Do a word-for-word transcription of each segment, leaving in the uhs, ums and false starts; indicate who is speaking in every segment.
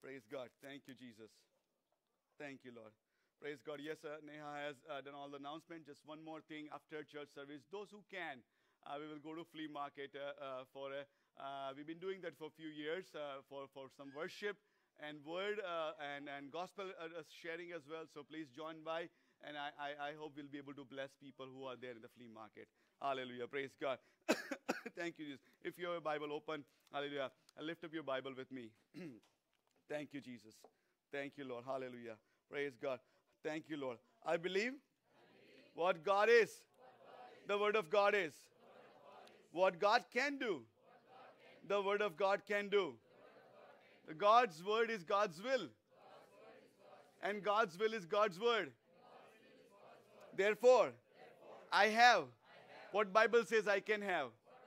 Speaker 1: Praise God. Thank you, Jesus. Thank you, Lord. Praise God. Yes, uh, Neha has uh, done all the announcement. Just one more thing after church service. Those who can, uh, we will go to flea market uh, uh, for a, uh, we've been doing that for a few years uh, for, for some worship and word uh, and, and gospel uh, sharing as well. So please join by. And I, I, I hope we'll be able to bless people who are there in the flea market. Hallelujah. Praise God. Thank you, Jesus. If you have a Bible open, hallelujah, lift up your Bible with me. Thank you, Jesus. Thank you, Lord. Hallelujah. Praise God. Thank you, Lord. I believe, I believe what God is, what God is. The Word of God is. What God can do, God can the Word of God can do. The God's Word is God's will. God's God's and God's will is God's Word. Therefore, Therefore I, have I have what Bible says I can have.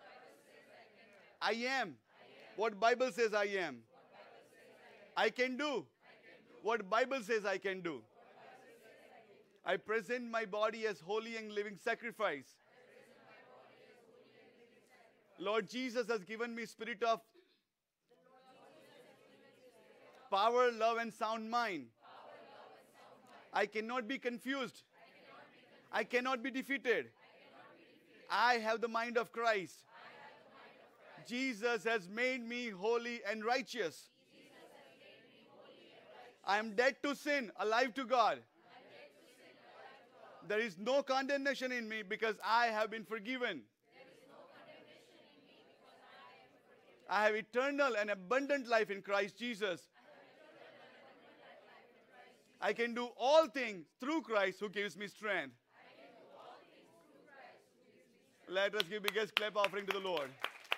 Speaker 1: I am, I am what Bible says I am. I can do what Bible says I can do. I present my body as holy and living sacrifice. Lord Jesus has given me spirit of power, love, and sound mind. I cannot be confused. I cannot be defeated. I have the mind of Christ. Jesus has made me holy and righteous. I am dead to sin, alive to God. There is no condemnation in me because I have been forgiven. I have eternal and abundant life in Christ Jesus. I can do all things through Christ who gives me strength. Let us give biggest clap offering to the Lord.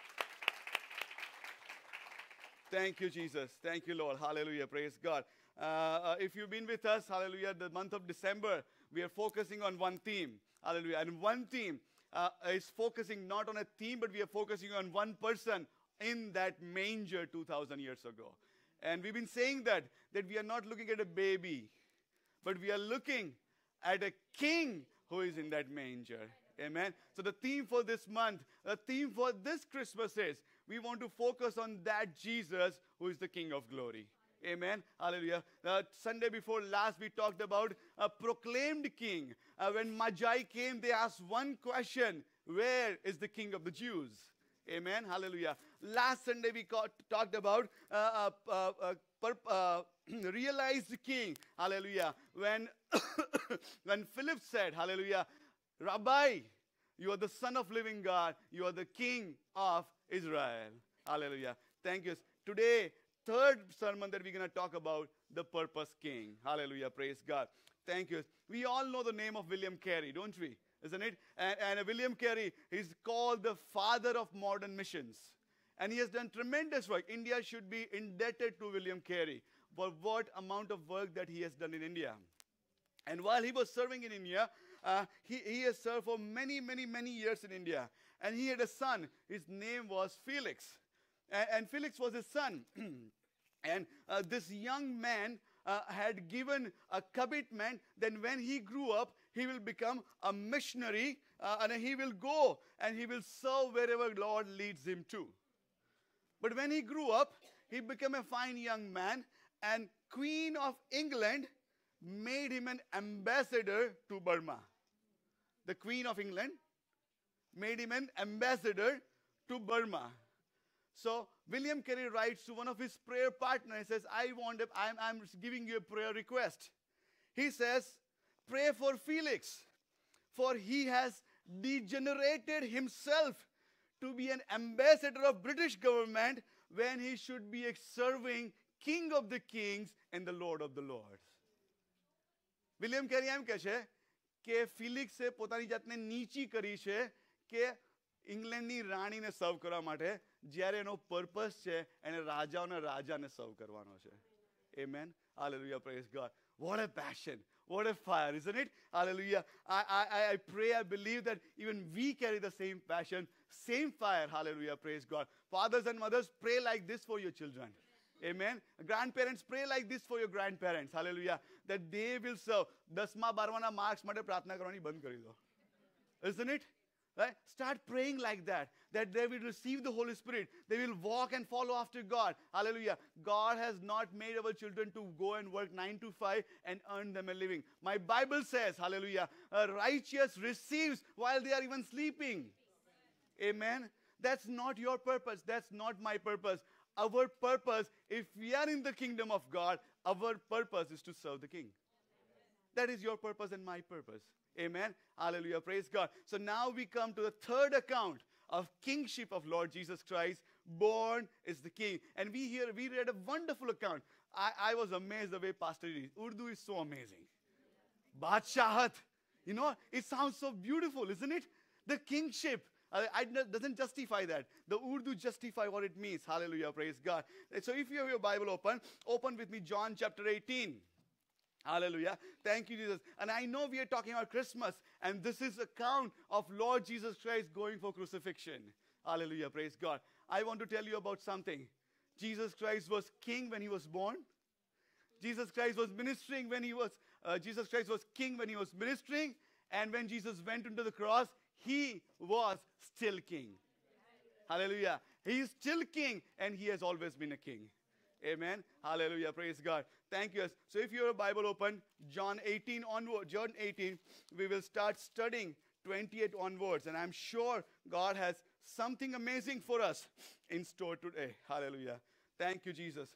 Speaker 1: Thank you, Jesus. Thank you, Lord. Hallelujah. Praise God. Uh, uh, if you've been with us, hallelujah, the month of December, we are focusing on one theme. Hallelujah. And one theme uh, is focusing not on a theme, but we are focusing on one person in that manger two thousand years ago. And we've been saying that, that we are not looking at a baby, but we are looking at a king who is in that manger. Amen. So the theme for this month, the theme for this Christmas is, we want to focus on that Jesus who is the King of glory. Amen. Hallelujah. Uh, Sunday before last, we talked about a proclaimed king. Uh, when Magi came, they asked one question: where is the King of the Jews? Amen. Hallelujah. Last Sunday, we caught, talked about uh, uh, uh, uh, uh, realized king. Hallelujah. When, when Philip said, hallelujah, Rabbi, you are the Son of living God. You are the King of Israel. Hallelujah. Thank you. Today, third sermon that we're going to talk about, the purpose king. Hallelujah. Praise God. Thank you. We all know the name of William Carey, don't we? Isn't it? And, and William Carey is called the father of modern missions. And he has done tremendous work. India should be indebted to William Carey for what amount of work that he has done in India. And while he was serving in India, uh, he, he has served for many, many, many years in India. And he had a son. His name was Felix. And, and Felix was his son. And uh, this young man uh, had given a commitment that when he grew up, he will become a missionary uh, and he will go and he will serve wherever Lord leads him to. But when he grew up, he became a fine young man, and Queen of England made him an ambassador to Burma. The Queen of England made him an ambassador to Burma. So William Carey writes to one of his prayer partners, he says, I want, a, I'm, I'm giving you a prayer request. He says, pray for Felix, for he has degenerated himself to be an ambassador of British government when he should be serving King of the Kings and the Lord of the Lords. William Carey એમ કહે છે કે ફિલિક્સે પોતાની જાતને નીચી કરી છે કે ઇંગ્લેન્ડની રાણીને સર્વ કરવા માટે, જ્યારે એનો પર્પસ છે એને રાજાઓના રાજાને સર્વ કરવાનો છે. Amen. Hallelujah. Praise God. What a passion. What a fire, isn't it? Hallelujah. I, I, I pray, I believe that even we carry the same passion, same fire. Hallelujah. Praise God. Fathers and mothers, pray like this for your children. Amen. Grandparents, pray like this for your grandparents. Hallelujah. That they will serve. Dasma barwana marks માટે પ્રાર્થના કરવાની બંધ કરી દો. Isn't it? Right? Start praying like that, that they will receive the Holy Spirit. They will walk and follow after God. Hallelujah. God has not made our children to go and work nine to five and earn them a living. My Bible says, hallelujah, a righteous receives while they are even sleeping. Amen. That's not your purpose. That's not my purpose. Our purpose, if we are in the kingdom of God, our purpose is to serve the King. That is your purpose and my purpose. Amen. Hallelujah. Praise God. So now we come to the third account of kingship of Lord Jesus Christ. Born is the King. And we hear, we read a wonderful account. I, I was amazed the way Pastor did. Urdu is so amazing. Badshahat. You know, it sounds so beautiful, isn't it? The kingship. Uh, it doesn't justify that. The Urdu justify what it means. Hallelujah. Praise God. So if you have your Bible open, open with me John chapter eighteen. Hallelujah. Thank you, Jesus. And I know we are talking about Christmas, and this is account of Lord Jesus Christ going for crucifixion. Hallelujah. Praise God. I want to tell you about something. Jesus Christ was king when he was born. Jesus Christ was ministering when he was, uh, Jesus Christ was king when he was ministering. And when Jesus went into the cross, he was still king. Hallelujah. He is still king, and he has always been a king. Amen. Hallelujah. Praise God. Thank you. So if you have a Bible open, John eighteen onward, John eighteen, we will start studying twenty-eight onwards. And I'm sure God has something amazing for us in store today. Hallelujah. Thank you, Jesus.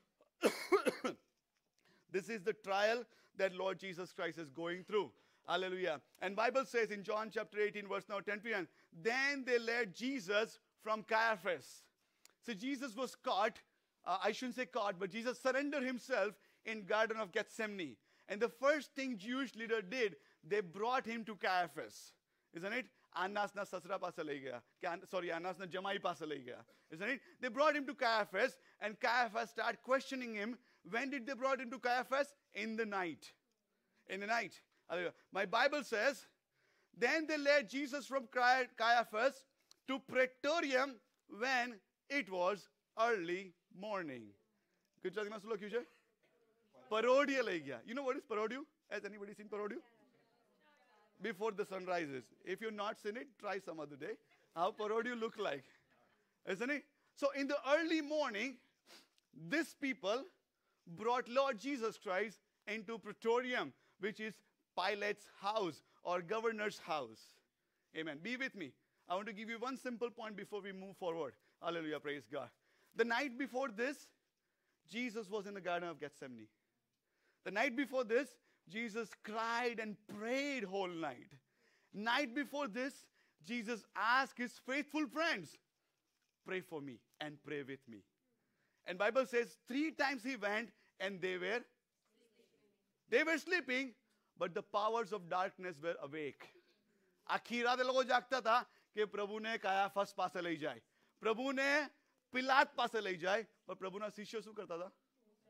Speaker 1: This is the trial that Lord Jesus Christ is going through. Hallelujah. And Bible says in John chapter eighteen, verse now ten, then they led Jesus from Caiaphas. So Jesus was caught. Uh, I shouldn't say caught, but Jesus surrendered himself in Garden of Gethsemane. And the first thing Jewish leader did, they brought him to Caiaphas. Isn't it? Annas na sasra paasa le gaya. Sorry, Annas na jamai paasa le gaya. Isn't it? They brought him to Caiaphas, and Caiaphas started questioning him. When did they brought him to Caiaphas? In the night. In the night. My Bible says, then they led Jesus from Caiaphas to Praetorium when it was early morning. Good job, accuse. Parodia le gaya. You know what is parodio? Has anybody seen parodio? Before the sun rises. If you've not seen it, try some other day. How parodio look like. Isn't it? So in the early morning, these people brought Lord Jesus Christ into Praetorium, which is Pilate's house or governor's house. Amen. Be with me. I want to give you one simple point before we move forward. Hallelujah. Praise God. The night before this, Jesus was in the Garden of Gethsemane. The night before this, Jesus cried and prayed whole night. Night before this, Jesus asked his faithful friends, pray for me and pray with me. And Bible says three times he went and they were they were sleeping, but the powers of darkness were awake. आखिरा दे लोगों जागता था कि प्रभु ने कायाफस पासे ले जाए, प्रभु ने पिलात पासे ले जाए, और प्रभु ने शिष्यों से करता था.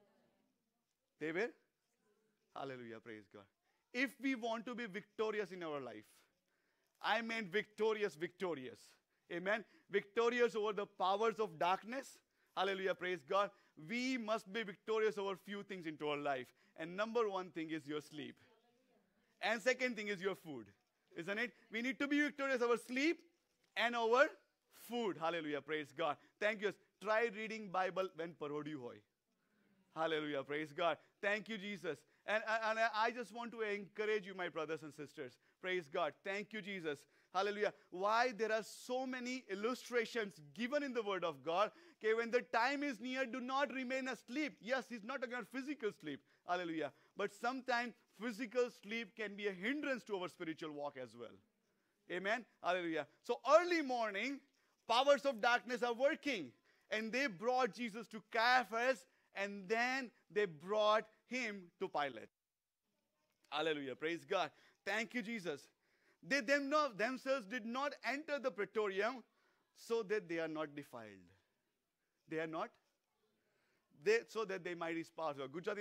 Speaker 1: They were, hallelujah, praise God. If we want to be victorious in our life, I mean victorious, victorious, amen, victorious over the powers of darkness, hallelujah, praise God, we must be victorious over few things into our life. And number one thing is your sleep. And second thing is your food. Isn't it? We need to be victorious over sleep and over food. Hallelujah. Praise God. Thank you. Try reading Bible when parodiu hoy. Hallelujah. Praise God. Thank you, Jesus. And, and I just want to encourage you, my brothers and sisters. Praise God. Thank you, Jesus. Hallelujah. Why there are so many illustrations given in the Word of God. Okay, when the time is near, do not remain asleep. Yes, it's not about physical sleep. Hallelujah. But sometimes physical sleep can be a hindrance to our spiritual walk as well. Amen. Hallelujah. So early morning, powers of darkness are working. And they brought Jesus to Caiaphas, and then they brought him to Pilate. Hallelujah. Praise God. Thank you, Jesus. They them not, themselves did not enter the Praetorium so that they are not defiled. They are not. They, so that they might espouse. Good job.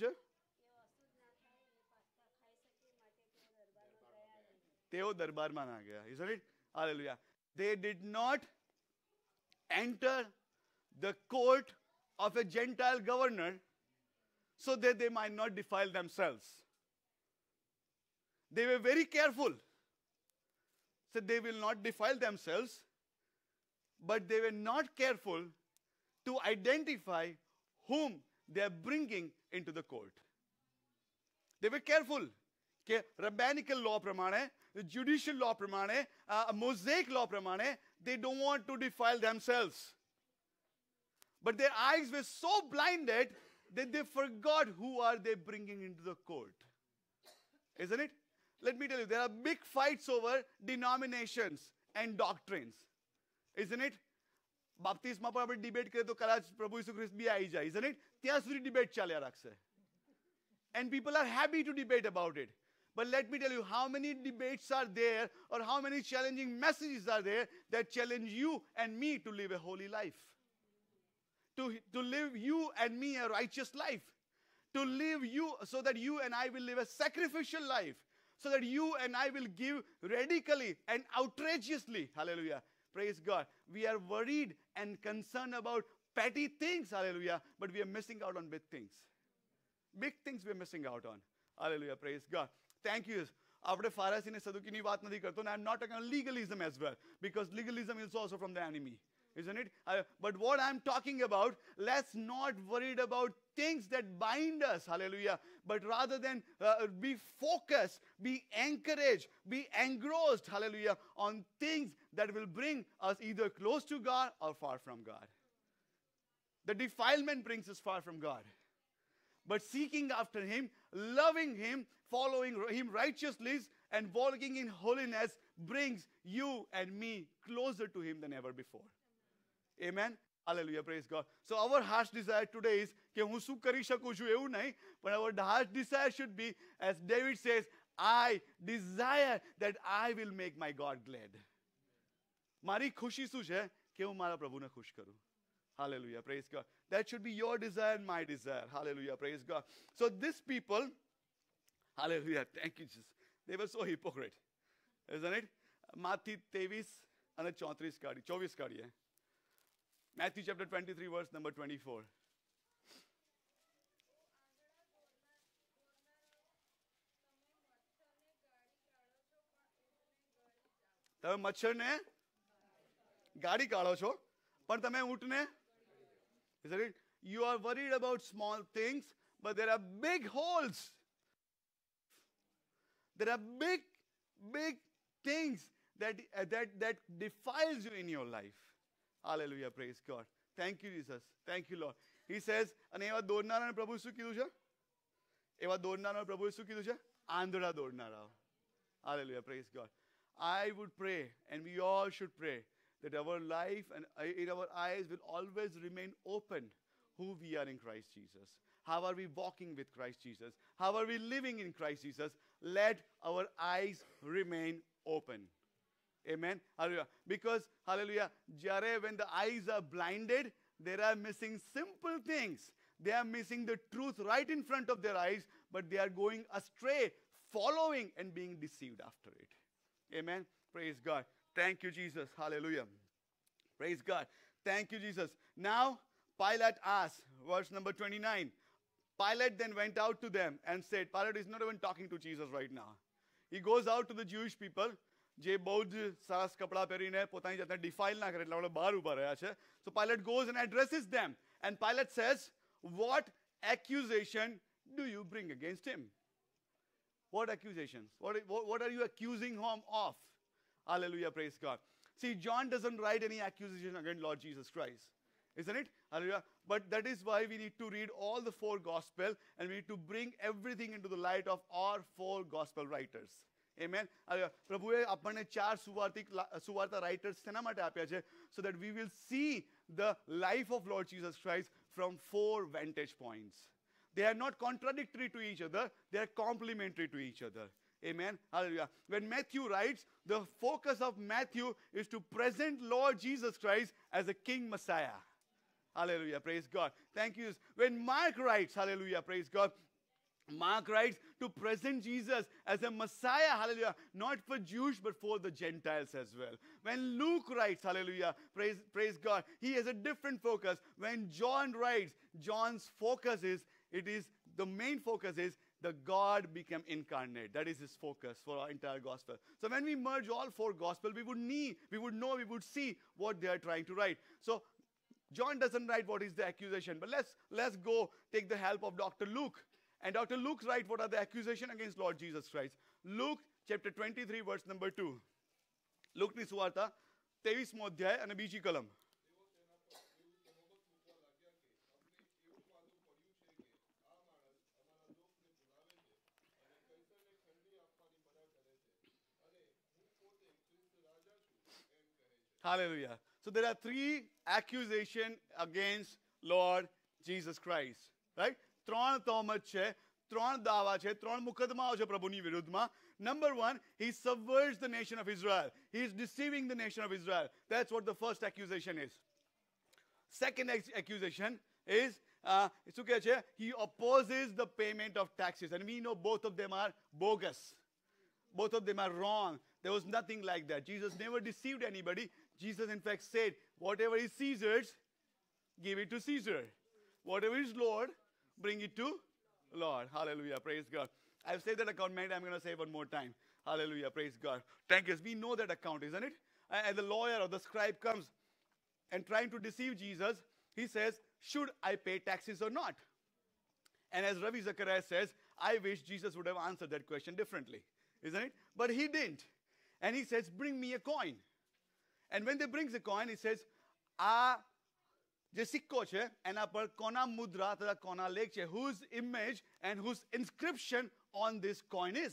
Speaker 1: Teo darbar man aa gaya. Isn't it? Hallelujah. They did not enter the court of a Gentile governor so that they might not defile themselves. They were very careful. so they will not defile themselves, but they were not careful to identify whom they are bringing into the court. They were careful. कि rabbinical law pramane, judicial law pramane, uh, Mosaic law pramane, they don't want to defile themselves. But their eyes were so blinded that they forgot who are they bringing into the court. Isn't it? Let me tell you, there are big fights over denominations and doctrines. Isn't it? Baptisma par apne debate kare to kadaચ પ્રભુ ઈસુ ખ્રિસ્ત બી આવી જાય. Isn't it? ત્યાં સુધી debate ચાલ્યા રાખશે. And people are happy to debate about it. But let me tell you, how many debates are there, or how many challenging messages are there that challenge you and me to live a holy life? To, to live you and me a righteous life. To live you, so that you and I will live a sacrificial life. So that you and I will give radically and outrageously. Hallelujah. Praise God. We are worried and concerned about petty things. Hallelujah. But we are missing out on big things. Big things we are missing out on. Hallelujah. Praise God. Thank you. આપણે ફારસી ને સદુકીની વાત નથી કરતો. And I'm not talking about legalism as well, because legalism is also from the enemy. Isn't it? Uh, but what I'm talking about, let's not worry about things that bind us, hallelujah, but rather than uh, be focused, be encouraged, be engrossed, hallelujah, on things that will bring us either close to God or far from God. The defilement brings us far from God. But seeking after Him, loving Him, following Him righteously, and walking in holiness brings you and me closer to Him than ever before. Amen. Hallelujah. Praise God. So our heart's desire today is કે હું શું કરી શકું છું એવું નહીં, but our heart's desire should be, as David says, I desire that I will make my God glad. મારી ખુશી શું છે કે હું મારા પ્રભુને ખુશ કરું. Hallelujah. Praise God. That should be your desire and my desire. Hallelujah. Praise God. So these people, hallelujah, thank you Jesus. They were so hypocrite. Isn't it? માથી ત્રેવીસ અને ચોત્રીસ કાઢી, ચોવીસ કાઢીએ. Matthew chapter twenty-three, verse number twenty-four. તમે મચ્છરને ગાડી કાઢો છો, પણ તમે ઊંટને, isn't it? You are worried about small things, but there are big holes. There are big, big things that, uh, that, that defiles you in your life. Hallelujah, praise God. Thank you, Jesus. Thank you, Lord. He says, અને એવા દોડનારાને પ્રભુ શું કીધું છે? એવા દોડનારાને પ્રભુએ શું કીધું છે? આંધળા દોડનારાઓ. Hallelujah, praise God. I would pray, and we all should pray, that our life and in our eyes will always remain open who we are in Christ Jesus. How are we walking with Christ Jesus? How are we living in Christ Jesus? Let our eyes remain open. Amen. Hallelujah. Because, hallelujah, jare when the eyes are blinded, they are missing simple things. They are missing the truth right in front of their eyes, but they are going astray, following and being deceived after it. Amen. Praise God. Thank you, Jesus. Hallelujah. Praise God. Thank you, Jesus. Now, Pilate asked, verse number twenty-nine. Pilate then went out to them and said, Pilate is not even talking to Jesus right now. He goes out to the Jewish people, જે બહુ જ સરસ કપડાં પહેરીને પોતાની જાતને ડિફાઇલ ના કરે, એટલે આપણે બહાર ઊભા રહ્યા છે. So Pilate goes and addresses them. And Pilate says, what accusation do you bring against him? What accusations? What, what, what are you accusing him of? Hallelujah, praise God. See, John doesn't write any accusation against Lord Jesus Christ. Isn't it? Hallelujah. But that is why we need to read all the four gospel, and we need to bring everything into the light of our four gospel writers. Amen. પ્રભુએ આપણને ચાર સુવાર્તિક સુવાર્તા writers તેના માટે આપ્યા છે, so that we will see the life of Lord Jesus Christ from four vantage points. They are not contradictory to each other, they are complementary to each other. Amen. Hallelujah. When Matthew writes, the focus of Matthew is to present Lord Jesus Christ as a King Messiah. Hallelujah. Praise God. Thank you. When Mark writes, hallelujah, praise God, Mark writes to present Jesus as a Messiah, hallelujah, not for Jews but for the Gentiles as well. When Luke writes, hallelujah, praise, praise God, he has a different focus. When John writes, John's focus is, it is, the main focus is the God became incarnate. That is his focus for our entire gospel. So when we merge all four gospels, we would need, we would know, we would see what they are trying to write. So John doesn't write what is the accusation, but let's let's go take the help of Doctor Luke. And Doctor Luke writes what are the accusations against Lord Jesus Christ. Luke chapter twenty-three, verse number two. Luke ની સુવાર્તા ત્રેવીસમો અધ્યાય અને બીજી કલમ. Hallelujah. So there are three accusations against Lord Jesus Christ. Right? ત્રણ તોમત છે, ત્રણ દાવા છે, ત્રણ મુકદ્દમાઓ છે પ્રભુની વિરુદ્ધમાં. Number one, he subverts the nation of Israel. He is deceiving the nation of Israel. That's what the first accusation is. Second accusation is, uh, he opposes the payment of taxes. And we know both of them are bogus. Both of them are wrong. There was nothing like that. Jesus never deceived anybody. Jesus, in fact, said, whatever is Caesar's, give it to Caesar. Whatever is Lord, bring it to Lord. Hallelujah. Praise God. I've said that account many times. I'm going to say one more time. Hallelujah. Praise God. Thank you. We know that account, isn't it? And the lawyer or the scribe comes and trying to deceive Jesus. He says, should I pay taxes or not? And as Ravi Zacharias says, I wish Jesus would have answered that question differently. Isn't it? But he didn't. And he says, bring me a coin. And when they brings a coin, he says, આ જે સિક્કો છે એના પર કોના મુદ્રા તથા કોના લેખ છે, whose image and whose inscription on this coin is.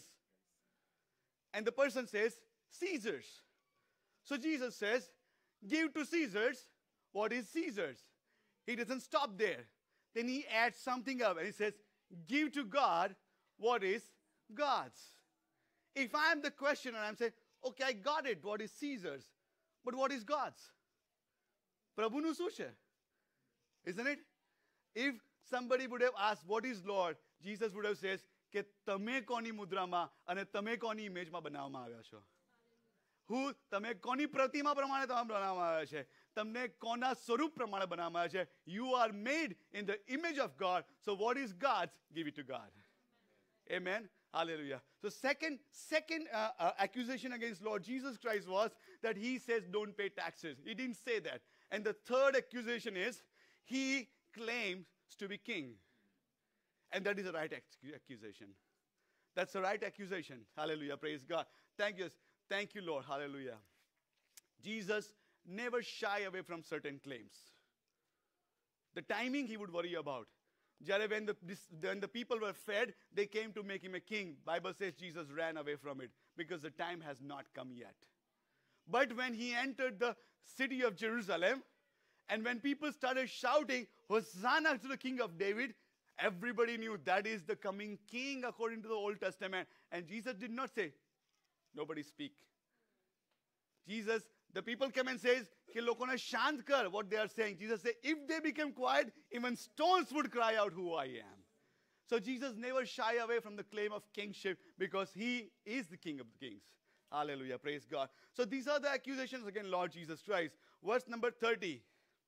Speaker 1: And the person says, Caesar's. So Jesus says, give to Caesar's what is Caesar's. He doesn't stop there. Then he adds something up and he says, give to God what is God's. If I am the questioner, I'm saying, okay, I got it, what is Caesar's. But what is God's? Prabhuનું શું છે? Isn't it? If somebody would have asked, what is Lord? Jesus would have said, કે તમે કોની મુદ્રામાં અને તમે કોની ઇમેજમાં બનાવવામાં આવ્યા છો? હું તમે કોની પ્રતિમા પ્રમાણે તમે બનાવવામાં આવ્યા છે? તમને કોના સ્વરૂપ પ્રમાણે બનાવવામાં આવ્યા છે? You are made in the image of God. So what is God's? Give it to God. Amen. Hallelujah. So second, second uh, uh, accusation against Lord Jesus Christ was that he says don't pay taxes. He didn't say that. And the third accusation is he claims to be king. And that is the right accusation. That's the right accusation. Hallelujah. Praise God. Thank you. Thank you, Lord. Hallelujah. Jesus never shy away from certain claims. The timing he would worry about. When the, this, when the people were fed, they came to make him a king. Bible says Jesus ran away from it because the time has not come yet. But when he entered the city of Jerusalem, and when people started shouting, Hosanna to the King of David, everybody knew that is the coming king according to the Old Testament. And Jesus did not say, nobody speak. Jesus, the people come and says, कि लोगों ने शांत कर, what they are saying. Jesus said, if they become quiet, even stones would cry out who I am. So Jesus never shy away from the claim of kingship because he is the King of the kings. Hallelujah, praise God. So these are the accusations against Lord Jesus Christ. Verse number thirty.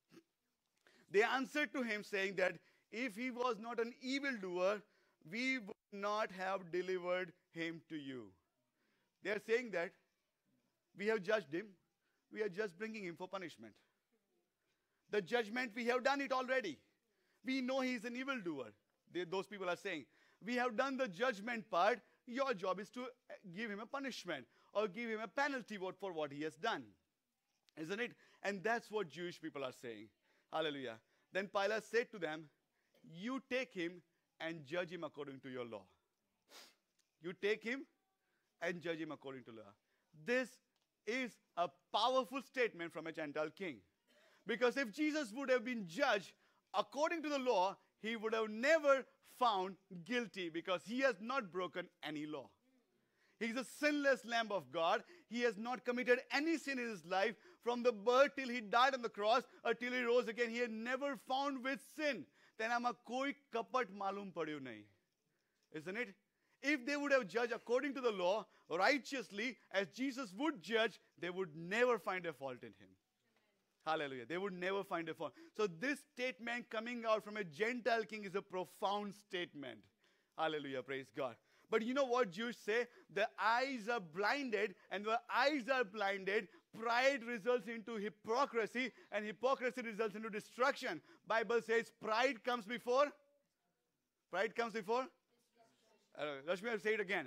Speaker 1: They answered to him saying that if he was not an evildoer, we would not have delivered him to you. They are saying that we have judged him. We are just bringing him for punishment. The judgment, we have done it already. We know he is an evildoer. They, those people are saying, we have done the judgment part. Your job is to give him a punishment or give him a penalty for what he has done. Isn't it? And that's what Jewish people are saying. Hallelujah. Then Pilate said to them, you take him and judge him according to your law. You take him and judge him according to law. This is a powerful statement from a Gentile king. Because if Jesus would have been judged according to the law, he would have never found guilty because he has not broken any law. He is a sinless Lamb of God. He has not committed any sin in his life. From the birth till he died on the cross or till he rose again, he had never found with sin. તેનામાં કોઈ કપટ માલુમ પડ્યું નહીં. Isn't it? If they would have judged according to the law righteously, as Jesus would judge, they would never find a fault in him. Hallelujah. They would never find a fault. So this statement coming out from a Gentile king is a profound statement. Hallelujah, praise God. But you know what Jews say? The eyes are blinded, and the eyes are blinded, pride results into hypocrisy, and hypocrisy results into destruction. Bible says pride comes before? Pride comes before? Uh, let me say it again.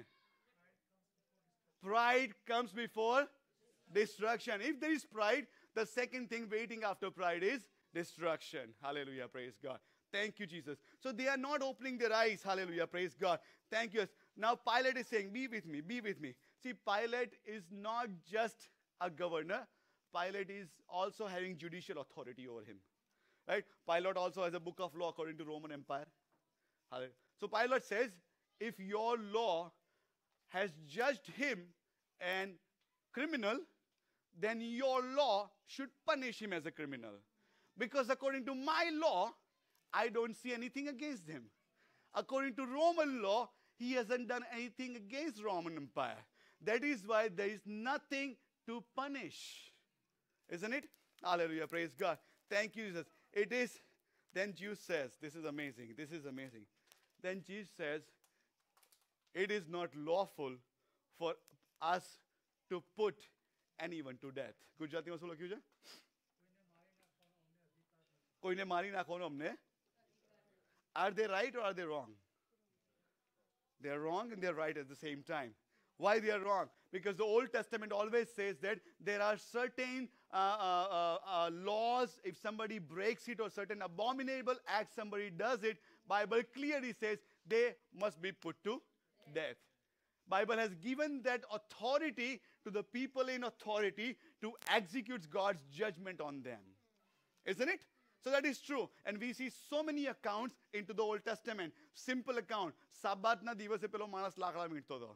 Speaker 1: Pride comes before destruction. If there is pride, the second thing waiting after pride is destruction. Hallelujah, praise God. Thank you, Jesus. So they are not opening their eyes. Hallelujah, praise God. Thank you. Now Pilate is saying, be with me, be with me. See, Pilate is not just a governor. Pilate is also having judicial authority over him. Right? Pilate also has a book of law according to Roman Empire. Hallelujah. So Pilate says, if your law has judged him an criminal, then your law should punish him as a criminal. Because according to my law, I don't see anything against him. According to Roman law, he hasn't done anything against Roman Empire. That is why there is nothing to punish. Isn't it? Hallelujah, praise God. Thank you, Jesus. It is, then Jesus says, this is amazing, this is amazing. Then Jesus says, it is not lawful for us to put anyone to death. Gujarati માં શું લખ્યું છે? કોઈને મારી નાખવાનો અમને. Are they right or are they wrong? They are wrong and they are right at the same time. Why they are wrong? Because the Old Testament always says that there are certain uh, uh, uh, uh, laws. If somebody breaks it or certain abominable act somebody does it, Bible clearly says they must be put to death. Bible has given that authority to the people in authority to execute God's judgment on them. Isn't it? So that is true. And we see so many accounts into the Old Testament. Simple account. Sabbath na દિવસે પેલો માણસ લાકડા મીંટતો હતો.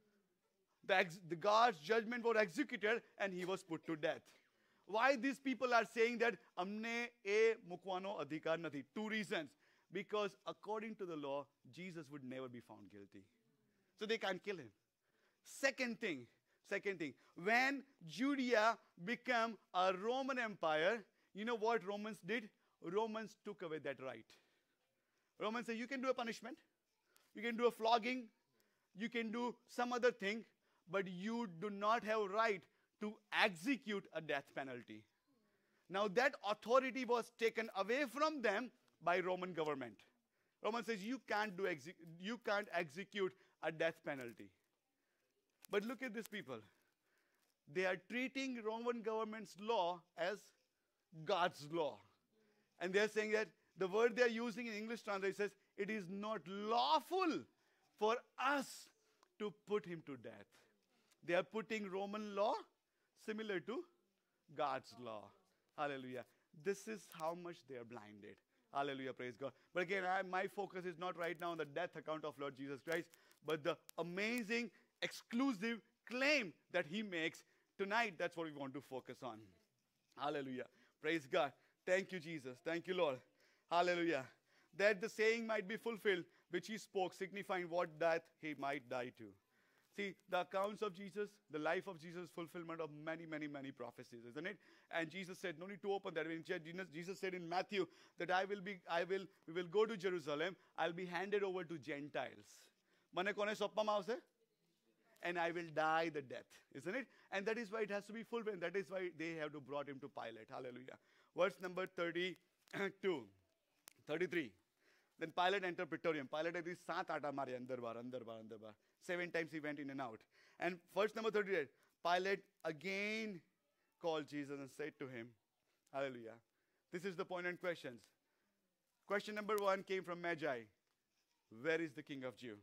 Speaker 1: The, ex- the God's judgment was executed and he was put to death. Why these people are saying that અમને એ મૂકવાનો અધિકાર નથી? Two reasons. Because according to the law, Jesus would never be found guilty. So they can't kill him. Second thing, second thing, when Judea became a Roman Empire, you know what Romans did? Romans took away that right. Romans said, you can do a punishment, you can do a flogging, you can do some other thing, but you do not have right to execute a death penalty. Now that authority was taken away from them by Roman government. Roman says you can't do exe- you can't execute a death penalty. But look at these people. They are treating Roman government's law as God's law. And they are saying that the word they are using in English translation says it is not lawful for us to put him to death. They are putting Roman law similar to God's law. Hallelujah. This is how much they are blinded. Hallelujah, praise God. But again, I, my focus is not right now on the death account of Lord Jesus Christ, but the amazing, exclusive claim that he makes tonight. That's what we want to focus on. Hallelujah. Praise God. Thank you, Jesus. Thank you, Lord. Hallelujah. That the saying might be fulfilled, which he spoke, signifying what death he might die to. See, the accounts of Jesus, the life of Jesus, fulfillment of many, many, many prophecies, isn't it? And Jesus said, no need to open that. Jesus said in Matthew that I will be, I will, we will go to Jerusalem. I'll be handed over to Gentiles. Mane kone soppama avse? And I will die the death, isn't it? And that is why it has to be fulfilled. That is why they have to brought him to Pilate. Hallelujah. Verse number thirty-two, thirty-three. Then Pilate entered Praetorium. Pilate had these saat aata mare andar bar, andar bar, andar bar. Seven times he went in and out. And verse number thirty-eight, Pilate again called Jesus and said to him, hallelujah. This is the poignant questions. Question number one came from Magi. Where is the King of Jews?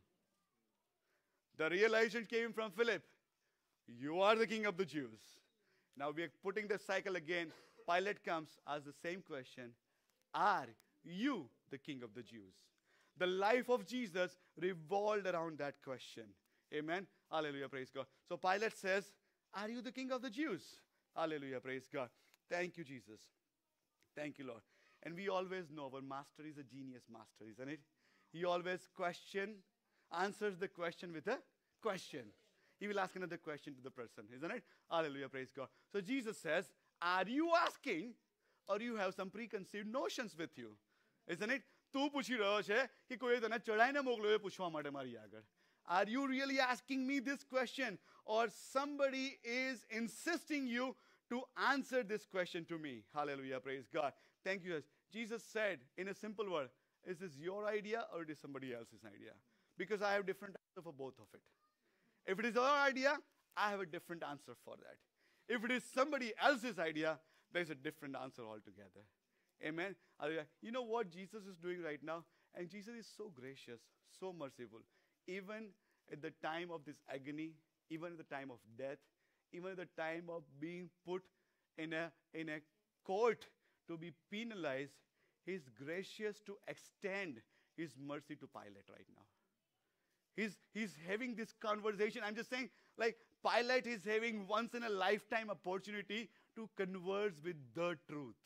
Speaker 1: The realization came from Philip. You are the King of the Jews. Now we are putting the cycle again. Pilate comes, asks the same question. Are you the King of the Jews? The life of Jesus revolved around that question. Amen. Hallelujah. Praise God. So Pilate says, are you the King of the Jews? Hallelujah. Praise God. Thank you, Jesus. Thank you, Lord. And we always know our master is a genius master, isn't it? He always question, answers the question with a question. He will ask another question to the person, isn't it? Hallelujah. Praise God. So Jesus says, are you asking or you have some preconceived notions with you? Isn't it? તું પૂછી રહ્યો છે કે કોઈએ તને ચડાઈને મોકલ્યો એ પૂછવા માટે મારી આગળ. Are you really asking me this question, or somebody is insisting you to answer this question to me? Hallelujah, praise God. Thank you. Jesus said in a simple word, is this your idea or it is somebody else's idea? Because I have different answer for both of it. If it is our idea, I have a different answer for that. If it is somebody else's idea, there's a different answer altogether. Amen. Hallelujah. You know what Jesus is doing right now? And Jesus is so gracious, so merciful. Even at the time of this agony, even at the time of death, even at the time of being put in a, in a court to be penalized, he's gracious to extend his mercy to Pilate right now. He's, he's having this conversation. I'm just saying, like, Pilate is having once in a lifetime opportunity to converse with the truth.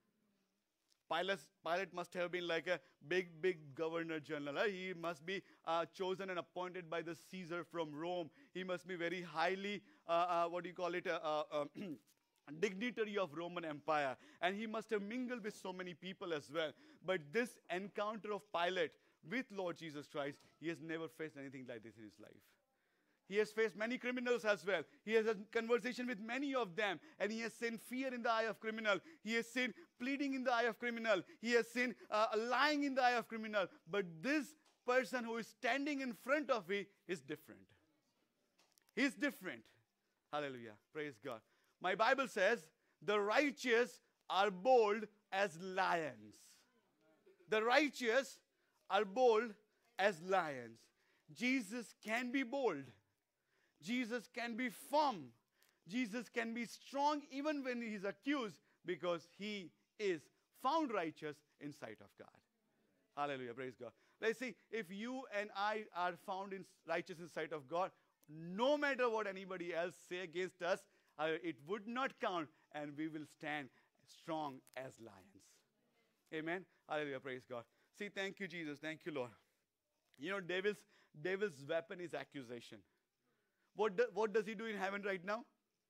Speaker 1: Pilate, Pilate must have been like a big, big governor general. Eh? He must be uh, chosen and appointed by the Caesar from Rome. He must be very highly, uh, uh, what do you call it, uh, uh, dignitary of Roman Empire. And he must have mingled with so many people as well. But this encounter of Pilate with Lord Jesus Christ, he has never faced anything like this in his life. He has faced many criminals as well. He has a conversation with many of them. And he has seen fear in the eye of criminal. He has seen pleading in the eye of criminal. He has seen uh, lying in the eye of criminal. But this person who is standing in front of me is different. He's different. Hallelujah. Praise God. My Bible says, the righteous are bold as lions. The righteous are bold as lions. Jesus can be bold. Jesus can be firm. Jesus can be strong even when he is accused, because he is found righteous in sight of God. Hallelujah. Praise God. Let's see, if you and I are found in righteous in sight of God, no matter what anybody else say against us, uh, it would not count, and we will stand strong as lions. Amen. Hallelujah. Praise God. See, thank you, Jesus. Thank you, Lord. You know, devil's, devil's weapon is accusation. What, do, what does he do in heaven right now?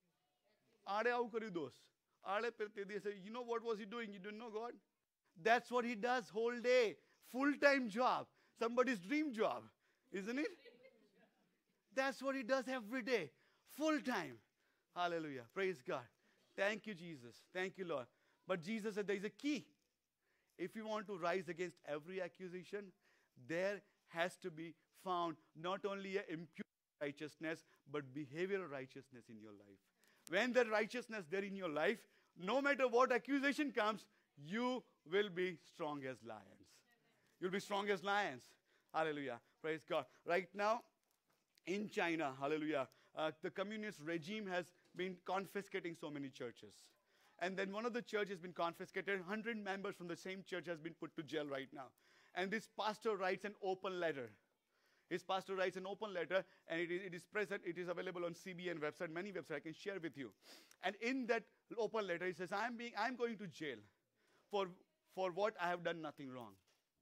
Speaker 1: You know what was he doing? You don't know God? That's what he does whole day. Full-time job. Somebody's dream job. Isn't it? That's what he does every day. Full-time. Hallelujah. Praise God. Thank you, Jesus. Thank you, Lord. But Jesus said there is a key. If you want to rise against every accusation, there has to be found not only an impure righteousness, but behavioral righteousness in your life. When that righteousness there in your life, no matter what accusation comes, you will be strong as lions. You'll be strong as lions. Hallelujah. Praise God. Right now, in China, hallelujah, uh, the communist regime has been confiscating so many churches. And then one of the churches has been confiscated. one hundred members from the same church has been put to jail right now. And this pastor writes an open letter. His pastor writes an open letter, and it is, it is present, it is available on C B N website, many websites I can share with you. And in that open letter, he says, I'm being, I'm going to jail for, for what I have done nothing wrong.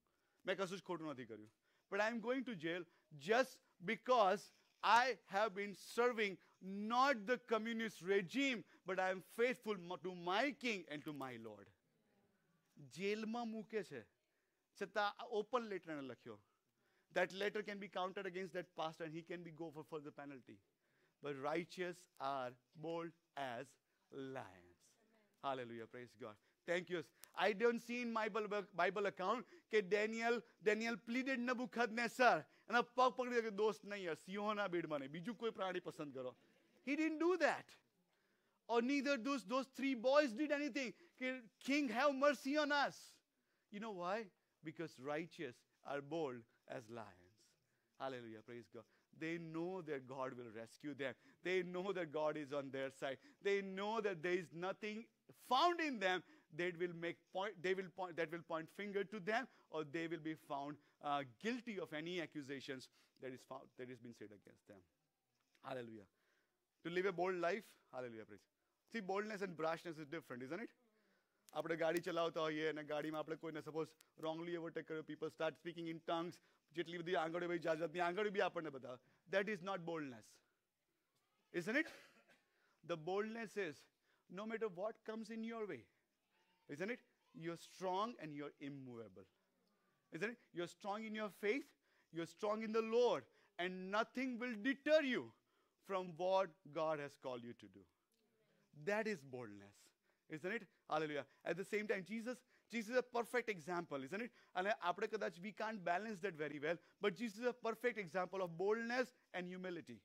Speaker 1: But I'm going to jail just because I have been serving not the communist regime, but I am faithful to my king and to my Lord. Jail ma muke che. Chata open letter na lakhyo. That letter can be counted against that pastor, and he can be go for further penalty. But righteous are bold as lions. Amen. Hallelujah. Praise God. Thank you. I don't see in my Bible, Bible account that Daniel, Daniel pleaded Nebuchadnezzar. And a pag pagdi ke dost nahi hai, siyona bid mane, biju koi prani pasand karo. He didn't do that. Or neither those, those three boys did anything. King, have mercy on us. You know why? Because righteous are bold as lions. Hallelujah. Praise God. They know that God will rescue them. They know that God is on their side. They know that there is nothing found in them that will make point, they will point, that will point finger to them, or they will be found uh, guilty of any accusations that is found, that has been said against them. Hallelujah. To live a bold life, hallelujah, praise. See, boldness and brashness is different, isn't it? આપણે ગાડી ચલાવતા હોઈએ અને ગાડીમાં આપણે કોઈને suppose wrongly overtake કર્યો, people start speaking in tongues, જેટલી બધી આંગળી ભાઈ જાત જાતની આંગળી બી આપણને બતાવે. That is not boldness. Isn't it? The boldness is no matter what comes in your way, isn't it? You're strong and you're immovable. Isn't it? You're strong in your faith. You're strong in the Lord. And nothing will deter you from what God has called you to do. That is boldness. Isn't it? Hallelujah. At the same time, Jesus, Jesus is a perfect example, isn't it? And આપણે કદાચ we can't balance that very well. But Jesus is a perfect example of boldness and humility.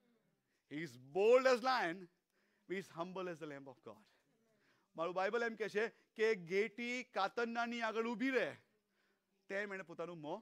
Speaker 1: He's bold as lion. He's humble as the Lamb of God. મારું Bible એમ કહે છે કે ગેટી કાતરનાની આગળ ઊભી રહે ત્યારે મેં પોતાનું મોં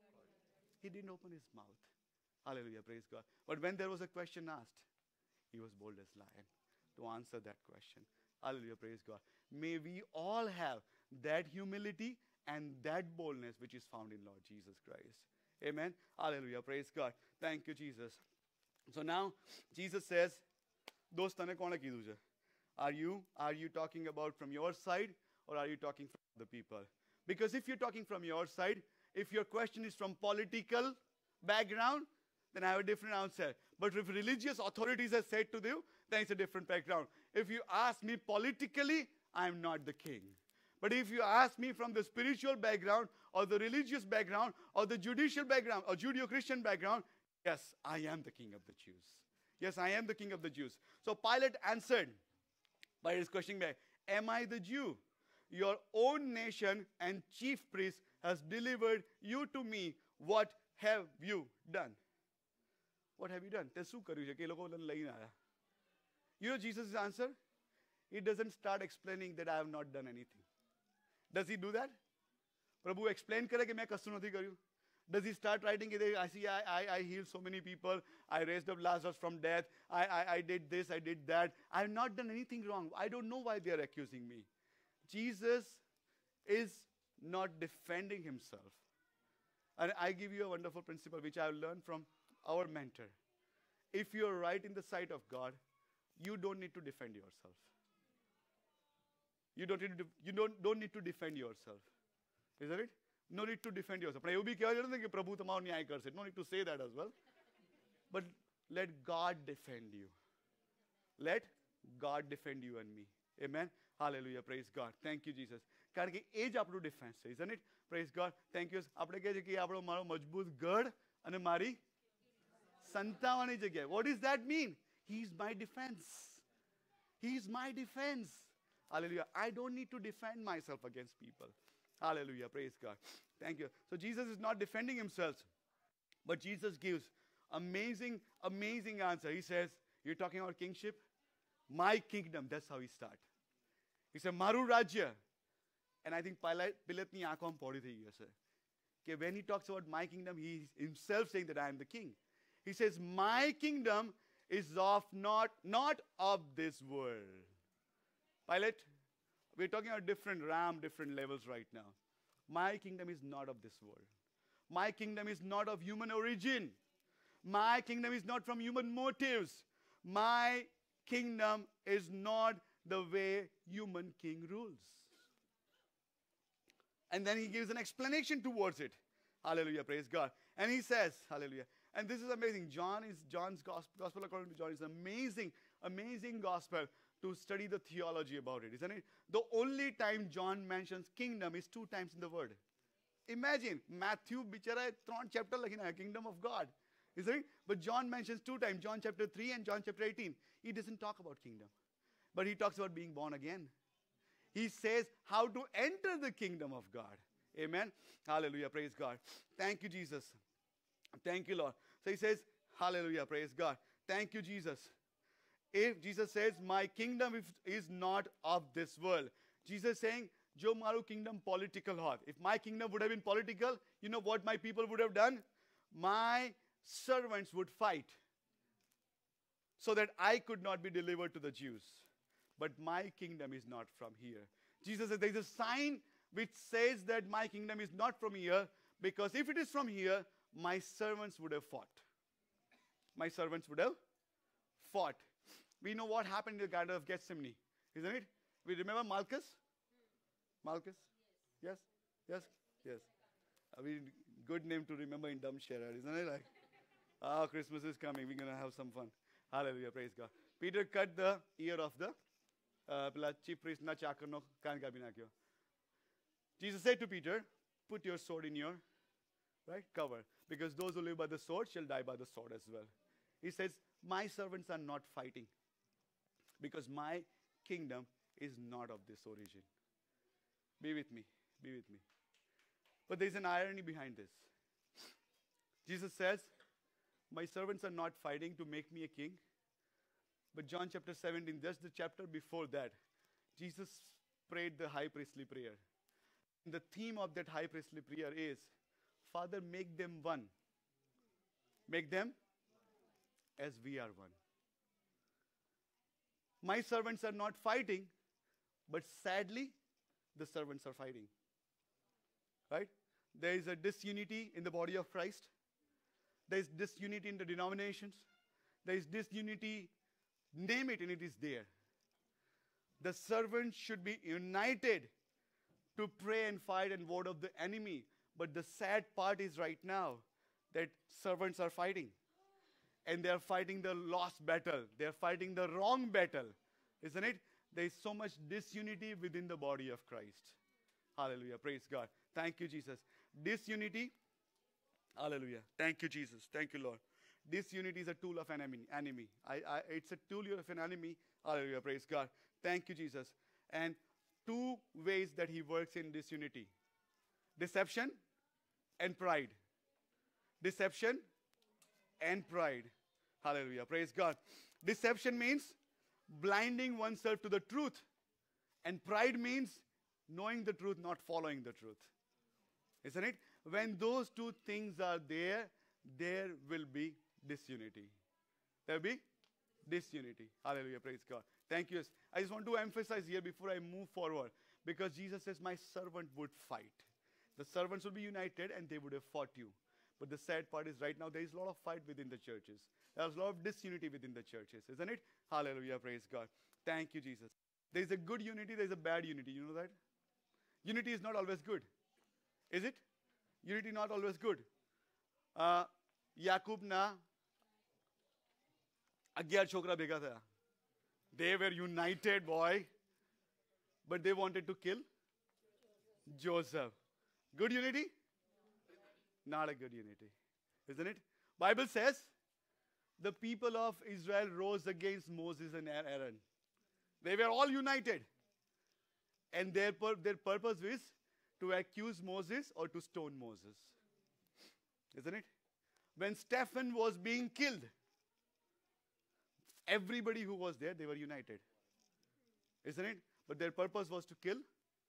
Speaker 1: He didn't open his mouth. Hallelujah, praise God. But when there was a question asked, he was bold as lion to answer that question. Hallelujah, praise God. May we all have that humility and that boldness which is found in Lord Jesus Christ. Amen. Hallelujah, praise God. Thank you, Jesus. So now, Jesus says, "Dost tane kone kidhu che? Are you, are you talking about from your side or are you talking from the people?" Because if you're talking from your side, if your question is from political background, then I have a different answer. But if religious authorities have said to you, then it's a different background. If you ask me politically, I am not the king. But if you ask me from the spiritual background or the religious background or the judicial background or Judeo-Christian background, yes, I am the king of the Jews. Yes, I am the king of the Jews. So Pilate answered by his questioning back, "Am I the Jew? Your own nation and chief priest has delivered you to me. What have you done?" What have you done? તે શું કર્યું છે કે એ લોકો લઈને આવ્યા? You know Jesus' answer? He doesn't start explaining that I have not done anything. Does he do that? પ્રભુ explain કરે કે મેં કશું નથી કર્યું? Does he start writing, I see, I, I, I healed so many people. I raised up Lazarus from death. I, I, I did this, I did that. I have not done anything wrong. I don't know why they are accusing me. Jesus is not defending himself. And I give you a wonderful principle which I have learned from our mentor. If you are right in the sight of God, you don't need to defend yourself. You don't need to, you don't, don't need to defend yourself. Isn't it? No need to defend yourself. પણ એવું બી કહેવાય છે કે પ્રભુ તમારો ન્યાય કરશે. No need to say that as well. But let God defend you. Let God defend you and me. Amen. Hallelujah. Praise God. Thank you, Jesus. કારણ કે એ જ આપણું ડિફેન્સ છે. Isn't it? Praise God. Thank you. આપણે કહે છે કે આપણો મારો મજબૂત ગઢ અને મારી સંતાવાની જગ્યા. What does that mean? He is my defense. He is my defense. Hallelujah. I don't need to defend myself against people. Hallelujah. Praise God. Thank you. So Jesus is not defending himself. But Jesus gives amazing, amazing answer. He says, you're talking about kingship? My kingdom. That's how he starts. He said, Maru Rajya. And I think Pilate, Pilate's આંખો પડી થઈ ગઈ હશે. Okay, when he talks about my kingdom, he is himself saying that I am the king. He says, my kingdom is of not, not of this world. Pilate, we're talking about different ram, different levels right now. My kingdom is not of this world. My kingdom is not of human origin. My kingdom is not from human motives. My kingdom is not the way human king rules. And then he gives an explanation towards it. Hallelujah, praise God. And he says, hallelujah. And this is amazing. John is John's gospel, gospel according to John is amazing, amazing gospel to study the theology about it, isn't it? The only time John mentions kingdom is two times in the word. Imagine, Matthew, bichara, three chapter lakhina, kingdom of God, isn't it? But John mentions two times, John chapter three and John chapter eighteen. He doesn't talk about kingdom, but he talks about being born again. He says how to enter the kingdom of God. Amen. Hallelujah. Praise God. Thank you, Jesus. Thank you, Lord. So he says, hallelujah. Praise God. Thank you, Jesus. If Jesus says, my kingdom is not of this world. Jesus saying, Jo maru kingdom political hot. If my kingdom would have been political, you know what my people would have done? My servants would fight so that I could not be delivered to the Jews. But my kingdom is not from here. Jesus says, there is a sign which says that my kingdom is not from here, because if it is from here, my servants would have fought. My servants would have fought. We know what happened in the Garden of Gethsemane, isn't it? We remember Malchus? Malchus? Yes? Yes? Yes. A very good name to remember in Dumb Shepherd, isn't it? Like, oh, Christmas is coming. We're going to have some fun. Hallelujah. Praise God. Peter cut the ear of the uh, chief priest. Jesus said to Peter, put your sword in your, right, cover. Because those who live by the sword shall die by the sword as well. He says, my servants are not fighting because my kingdom is not of this origin. Be with me. Be with me. But there's an irony behind this. Jesus says, my servants are not fighting to make me a king. But John chapter seventeen, just the chapter before that, Jesus prayed the high priestly prayer. And the theme of that high priestly prayer is, Father, make them one. Make them as we are one. My servants are not fighting, but sadly, the servants are fighting. Right? There is a disunity in the body of Christ. There is disunity in the denominations. There is disunity, name it, and it is there. The servants should be united to pray and fight and ward off the enemy. But the sad part is right now that servants are fighting. And they are fighting the lost battle. They are fighting the wrong battle. Isn't it? There is so much disunity within the body of Christ. Hallelujah. Praise God. Thank you, Jesus. Disunity. Hallelujah. Thank you, Jesus. Thank you, Lord. Disunity is a tool of an enemy. enemy. I, I, it's a tool of an enemy. Hallelujah. Praise God. Thank you, Jesus. And two ways that he works in disunity. Deception and pride. Deception and pride. Hallelujah. Praise God. Deception means blinding oneself to the truth. And pride means knowing the truth, not following the truth. Isn't it? When those two things are there, there will be disunity. There will be disunity. Hallelujah. Praise God. Thank you. I just want to emphasize here before I move forward, because Jesus says, my servant would fight. The servants would be united and they would have fought you. But the sad part is right now there is a lot of fight within the churches. There's a lot of disunity within the churches, isn't it? Hallelujah. Praise God. Thank you, Jesus. There is a good unity, there is a bad unity. You know that? Unity is not always good. Is it? Unity not always good. Uh, Yakub na અગિયાર છોકરા ભેગા થયા. They were united, boy. But they wanted to kill Joseph. Good unity? Not a good unity. Isn't it? Bible says the people of Israel rose against Moses and Aaron. They were all united. And their, pur- their purpose is to accuse Moses or to stone Moses. Isn't it? When Stephen was being killed, everybody who was there, they were united. Isn't it? But their purpose was to kill.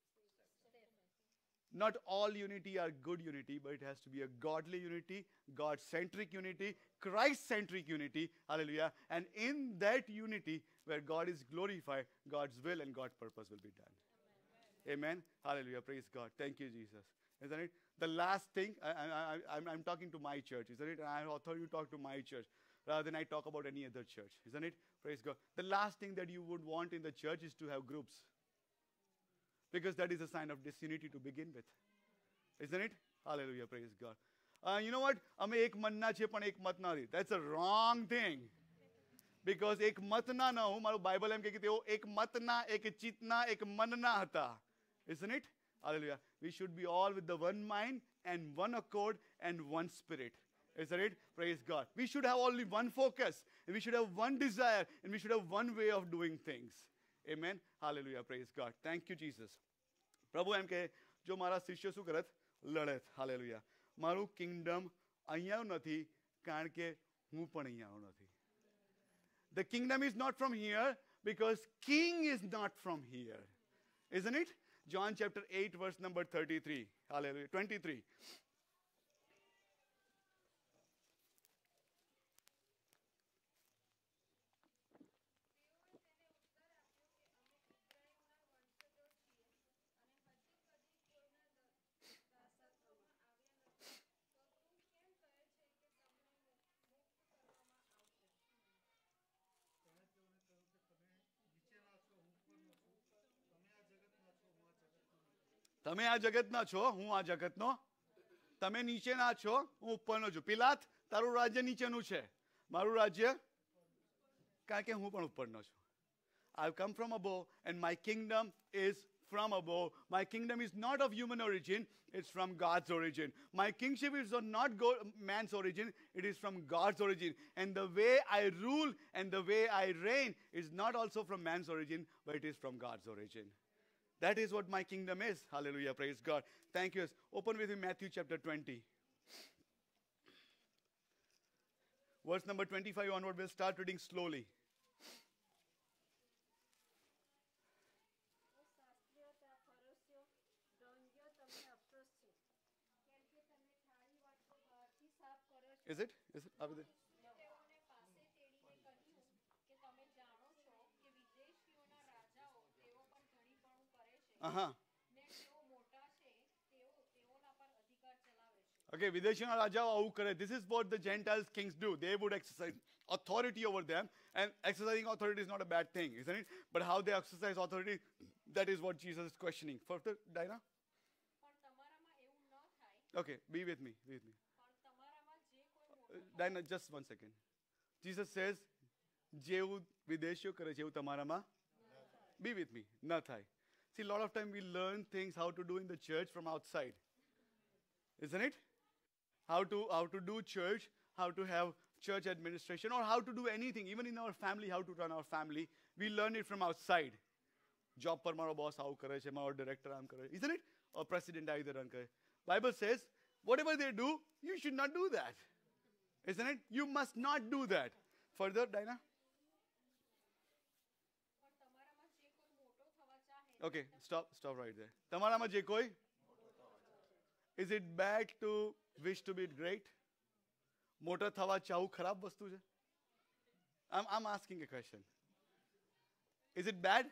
Speaker 1: Not all unity are good unity, but it has to be a godly unity, God-centric unity, Christ-centric unity. Hallelujah. And in that unity, where God is glorified, God's will and God's purpose will be done. Amen. Amen. Hallelujah. Praise God. Thank you, Jesus. Isn't it? The last thing, I, I, I, I'm, I'm talking to my church, isn't it? And I author you talk to my church rather than I talk about any other church, isn't it? Praise God. The last thing that you would want in the church is to have groups. Because that is a sign of disunity to begin with. Isn't it? Hallelujah. Praise God. Uh, you know what? અમે એક મનના છે પણ એક મત નથી. That's a wrong thing. Because એક મતના ન હું મારું બાઇબલ એમ કહે કે તેઓ એક મતના, એક ચિત્તના, એક મનના હતા. Isn't it? Hallelujah. We should be all with the one mind and one accord and one spirit. Isn't it? Praise God. We should have only one focus. And we should have one desire. And we should have one way of doing things. Amen. Hallelujah. Praise God. Thank you, Jesus. પ્રભુ એમ કહે જો મારા શિષ્ય શું કરત લડત. Hallelujah. મારું Kingdom અહીંયા નથી કારણ કે હું પણ અહીંયા નથી. The kingdom is not from here because king is not from here. Isn't it? John chapter eight verse number thirty-three. Hallelujah. twenty-three. તમે આ જગતના છો, હું આ જગતનો. તમે નીચેના છો, હું ઉપરનો છું. પિલાત, તારું રાજ્ય નીચેનું છે. મારું રાજ્ય, કારણ કે હું પણ ઉપરનો છું. I've come from above and my kingdom is from above. My kingdom is not of human origin, it's from God's origin. My kingship is of not go- man's origin, it is from God's origin. And the way I rule and the way I reign is not also from man's origin, but it is from God's origin. That is what my kingdom is. Hallelujah, praise God. Thank you. Open with me Matthew chapter twenty. Verse number twenty-five onward, we'll start reading slowly. Is it? Is it? Are we there? Uh-huh. Okay, Videshina Raja avu kare. This is what the Gentiles kings do. They would exercise authority over them, and exercising authority is not a bad thing, isn't it? But how they exercise authority, that is what Jesus is questioning. Further, Dinah? Okay, be with me, be with me. Uh, Dinah, just one second. Jesus says, Jehu Videshio kare Jehu tamarama. Be with me, na thai. See, a lot of time we learn things how to do in the church from outside. Isn't it? How to how to do church, how to have church administration, or how to do anything, even in our family, how to run our family. We learn it from outside. Job par maro boss how kare che, maro director aam kare. Isn't it? Or president either run kare. Bible says, whatever they do, you should not do that. Isn't it? You must not do that. Further, Dinah? Okay, stop, stop right there. Tamarama je koi? Is it bad to wish to be great? Mota thava chahu kharab vastu je? I'm, I'm asking a question. Is it bad?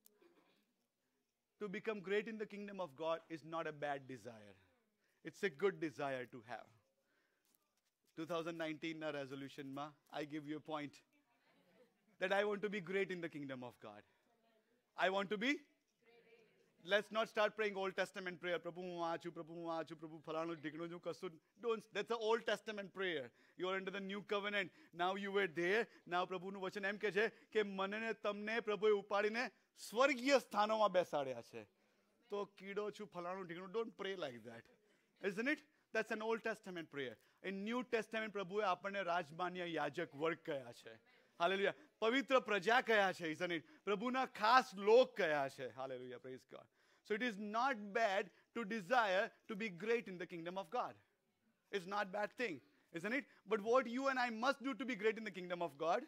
Speaker 1: To become great in the kingdom of God is not a bad desire. It's a good desire to have. twenty nineteen na resolution ma, I give you a point. That I want to be great in the kingdom of God. I want to be? Let's not start praying Old Testament prayer. Prabhu maachu, Prabhu maachu, Prabhu phalano digno ju kasu. Don't. That's the Old Testament prayer. You are under the new covenant. Now you were there. Now Prabhu nu vachan em ke che ke manne tamne Prabhu upadine swargiya sthanoma besadya che. To kido chu phalano digno. Don't pray like that. Isn't it? That's an Old Testament prayer. In New Testament Prabhu apne rajmanya yajak work kaya che. Hallelujah. Pavitra praja kaya che, isn't it? Prabhu na khas lok kaya che. Hallelujah. Praise God. So it is not bad to desire to be great in the kingdom of God. It's not a bad thing, isn't it? But what you and I must do to be great in the kingdom of God?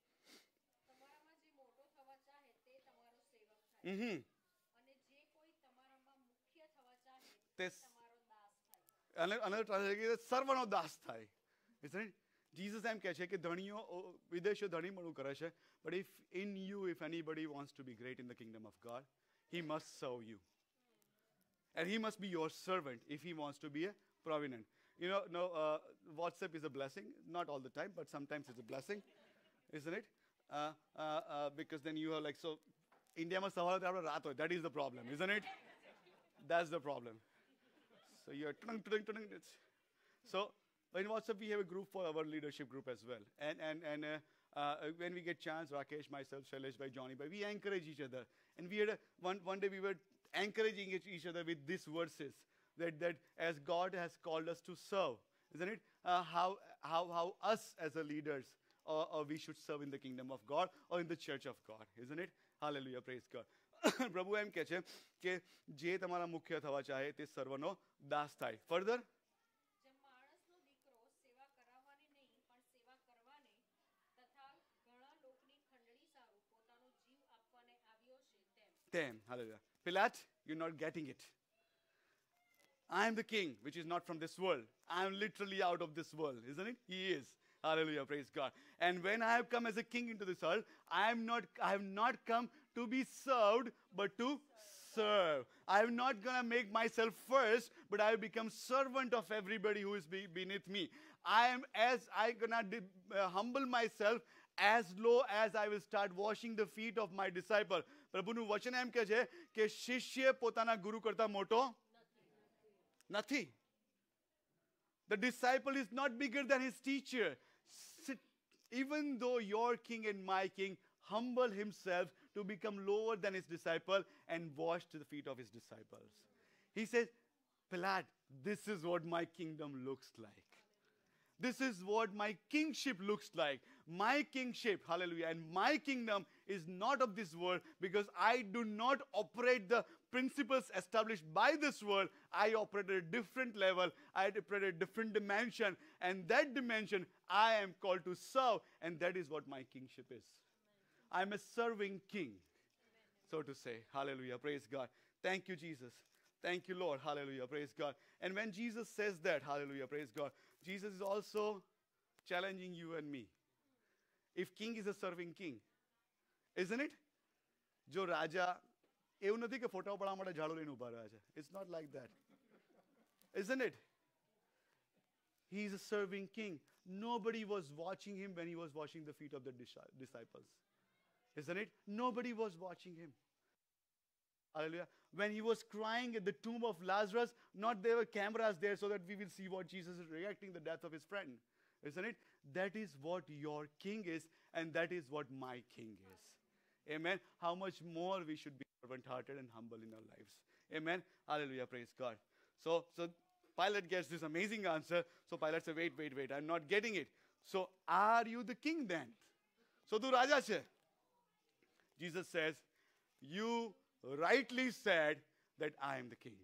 Speaker 1: Mm-hmm. This, another translation is sarvano das thai. Isn't it? Jesus am kahe ke dhaniyo videsho dhani manu kare che, but if in you if anybody wants to be great in the kingdom of God, he must serve you. And he must be your servant if he wants to be a prominent. You know, no, uh, WhatsApp is a blessing. Not all the time, but sometimes it's a blessing. Isn't it? Uh, uh, uh, because then you are like, so, India ma sawal raat hoy. That is the problem, isn't it? That's the problem. So you're tung, tung, tung, it's so in WhatsApp we have a group for our leadership group as well. And and and uh, uh, when we get chance, Rakesh, myself, Shailesh, by Johnny, by we encourage each other. And we had a, one one day we were encouraging each other with these verses that that as God has called us to serve, isn't it? Uh, how how how us as a leaders or, or we should serve in the kingdom of God or in the church of God, isn't it? Hallelujah, praise God. પ્રભુ એમ કહે છે કે જે તમારા મુખ્ય થવા ચાહે તે સર્વનો દાસ થાય. ફર્ધર તેમ. Hallelujah. Pilate, you're not getting it. I am the king, which is not from this world. I am literally out of this world, isn't it? He is. Hallelujah, praise God. And when I have come as a king into this world, I am not. I have not come to be served, but to serve. I am not going to make myself first, but I will become servant of everybody who is be beneath me. I am as I gonna uh, humble myself as low as I will start washing the feet of my disciple. પ્રભુનું વચન એમ કહે છે કે શિષ્ય પોતાના ગુરુ કરતા મોટો નથી. The disciple is not bigger than his teacher. Even though your king and my king humble himself to become lower than his disciple and washed the feet of his disciples. He says, Pilate, this is what my kingdom looks like. This is what my kingship looks like. My kingship, hallelujah, and my kingdom is not of this world, because I do not operate the principles established by this world. I operate at a different level. I operate at a different dimension. And that dimension I am called to serve. And that is what my kingship is. I'm a serving king, so to say. Hallelujah. Praise God. Thank you, Jesus. Thank you, Lord. Hallelujah. Praise God. And when Jesus says that, hallelujah, praise God, Jesus is also challenging you and me. If king is a serving king, isn't it? Jo raja, એવું નથી કે ફોટા પાડવા માટે ઝાડુ લઈને ઊભા રહ્યા છે. It's not like that. Isn't it? He is a serving king. Nobody was watching him when he was washing the feet of the disciples. Isn't it? Nobody was watching him. Hallelujah. When he was crying at the tomb of Lazarus, not there were cameras there so that we will see what Jesus is reacting the death of his friend. Isn't it? That is what your king is, and that is what my king is. Amen. How much more we should be servant-hearted and humble in our lives. Amen. Hallelujah. Praise God. So, so Pilate gets this amazing answer. So Pilate said, wait, wait, wait. I'm not getting it. So are you the king then? So tu raja che. Jesus says, you rightly said that I am the king.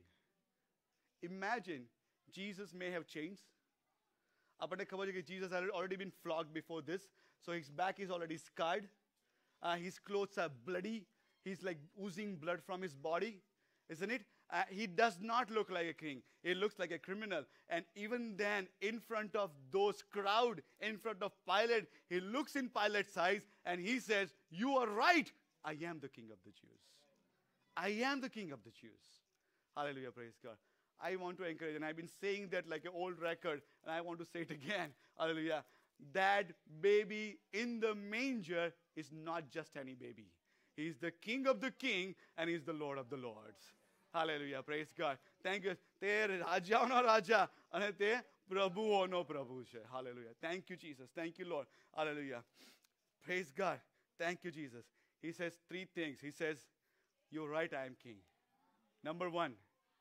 Speaker 1: Imagine, Jesus may have changed. આપણને ખબર છે કે Jesus had already been flogged before this. So his back is already scarred. Uh, his clothes are bloody. He's like oozing blood from his body. Isn't it? Uh, he does not look like a king. He looks like a criminal. And even then, in front of those crowd, in front of Pilate, he looks in Pilate's eyes and he says, you are right. I am the king of the Jews. I am the king of the Jews. Hallelujah, praise God. I want to encourage, and I've been saying that like an old record, and I want to say it again. Hallelujah. That baby in the manger is not just any baby. He's the king of the king, and he's the Lord of the lords. Hallelujah, praise God. Thank you. Te rajaono raja, and te prabhuono prabhu che. Hallelujah. Thank you, Jesus. Thank you, Lord. Hallelujah. Praise God. Thank you, Jesus. He says three things. He says, you're right, I am king. Number one,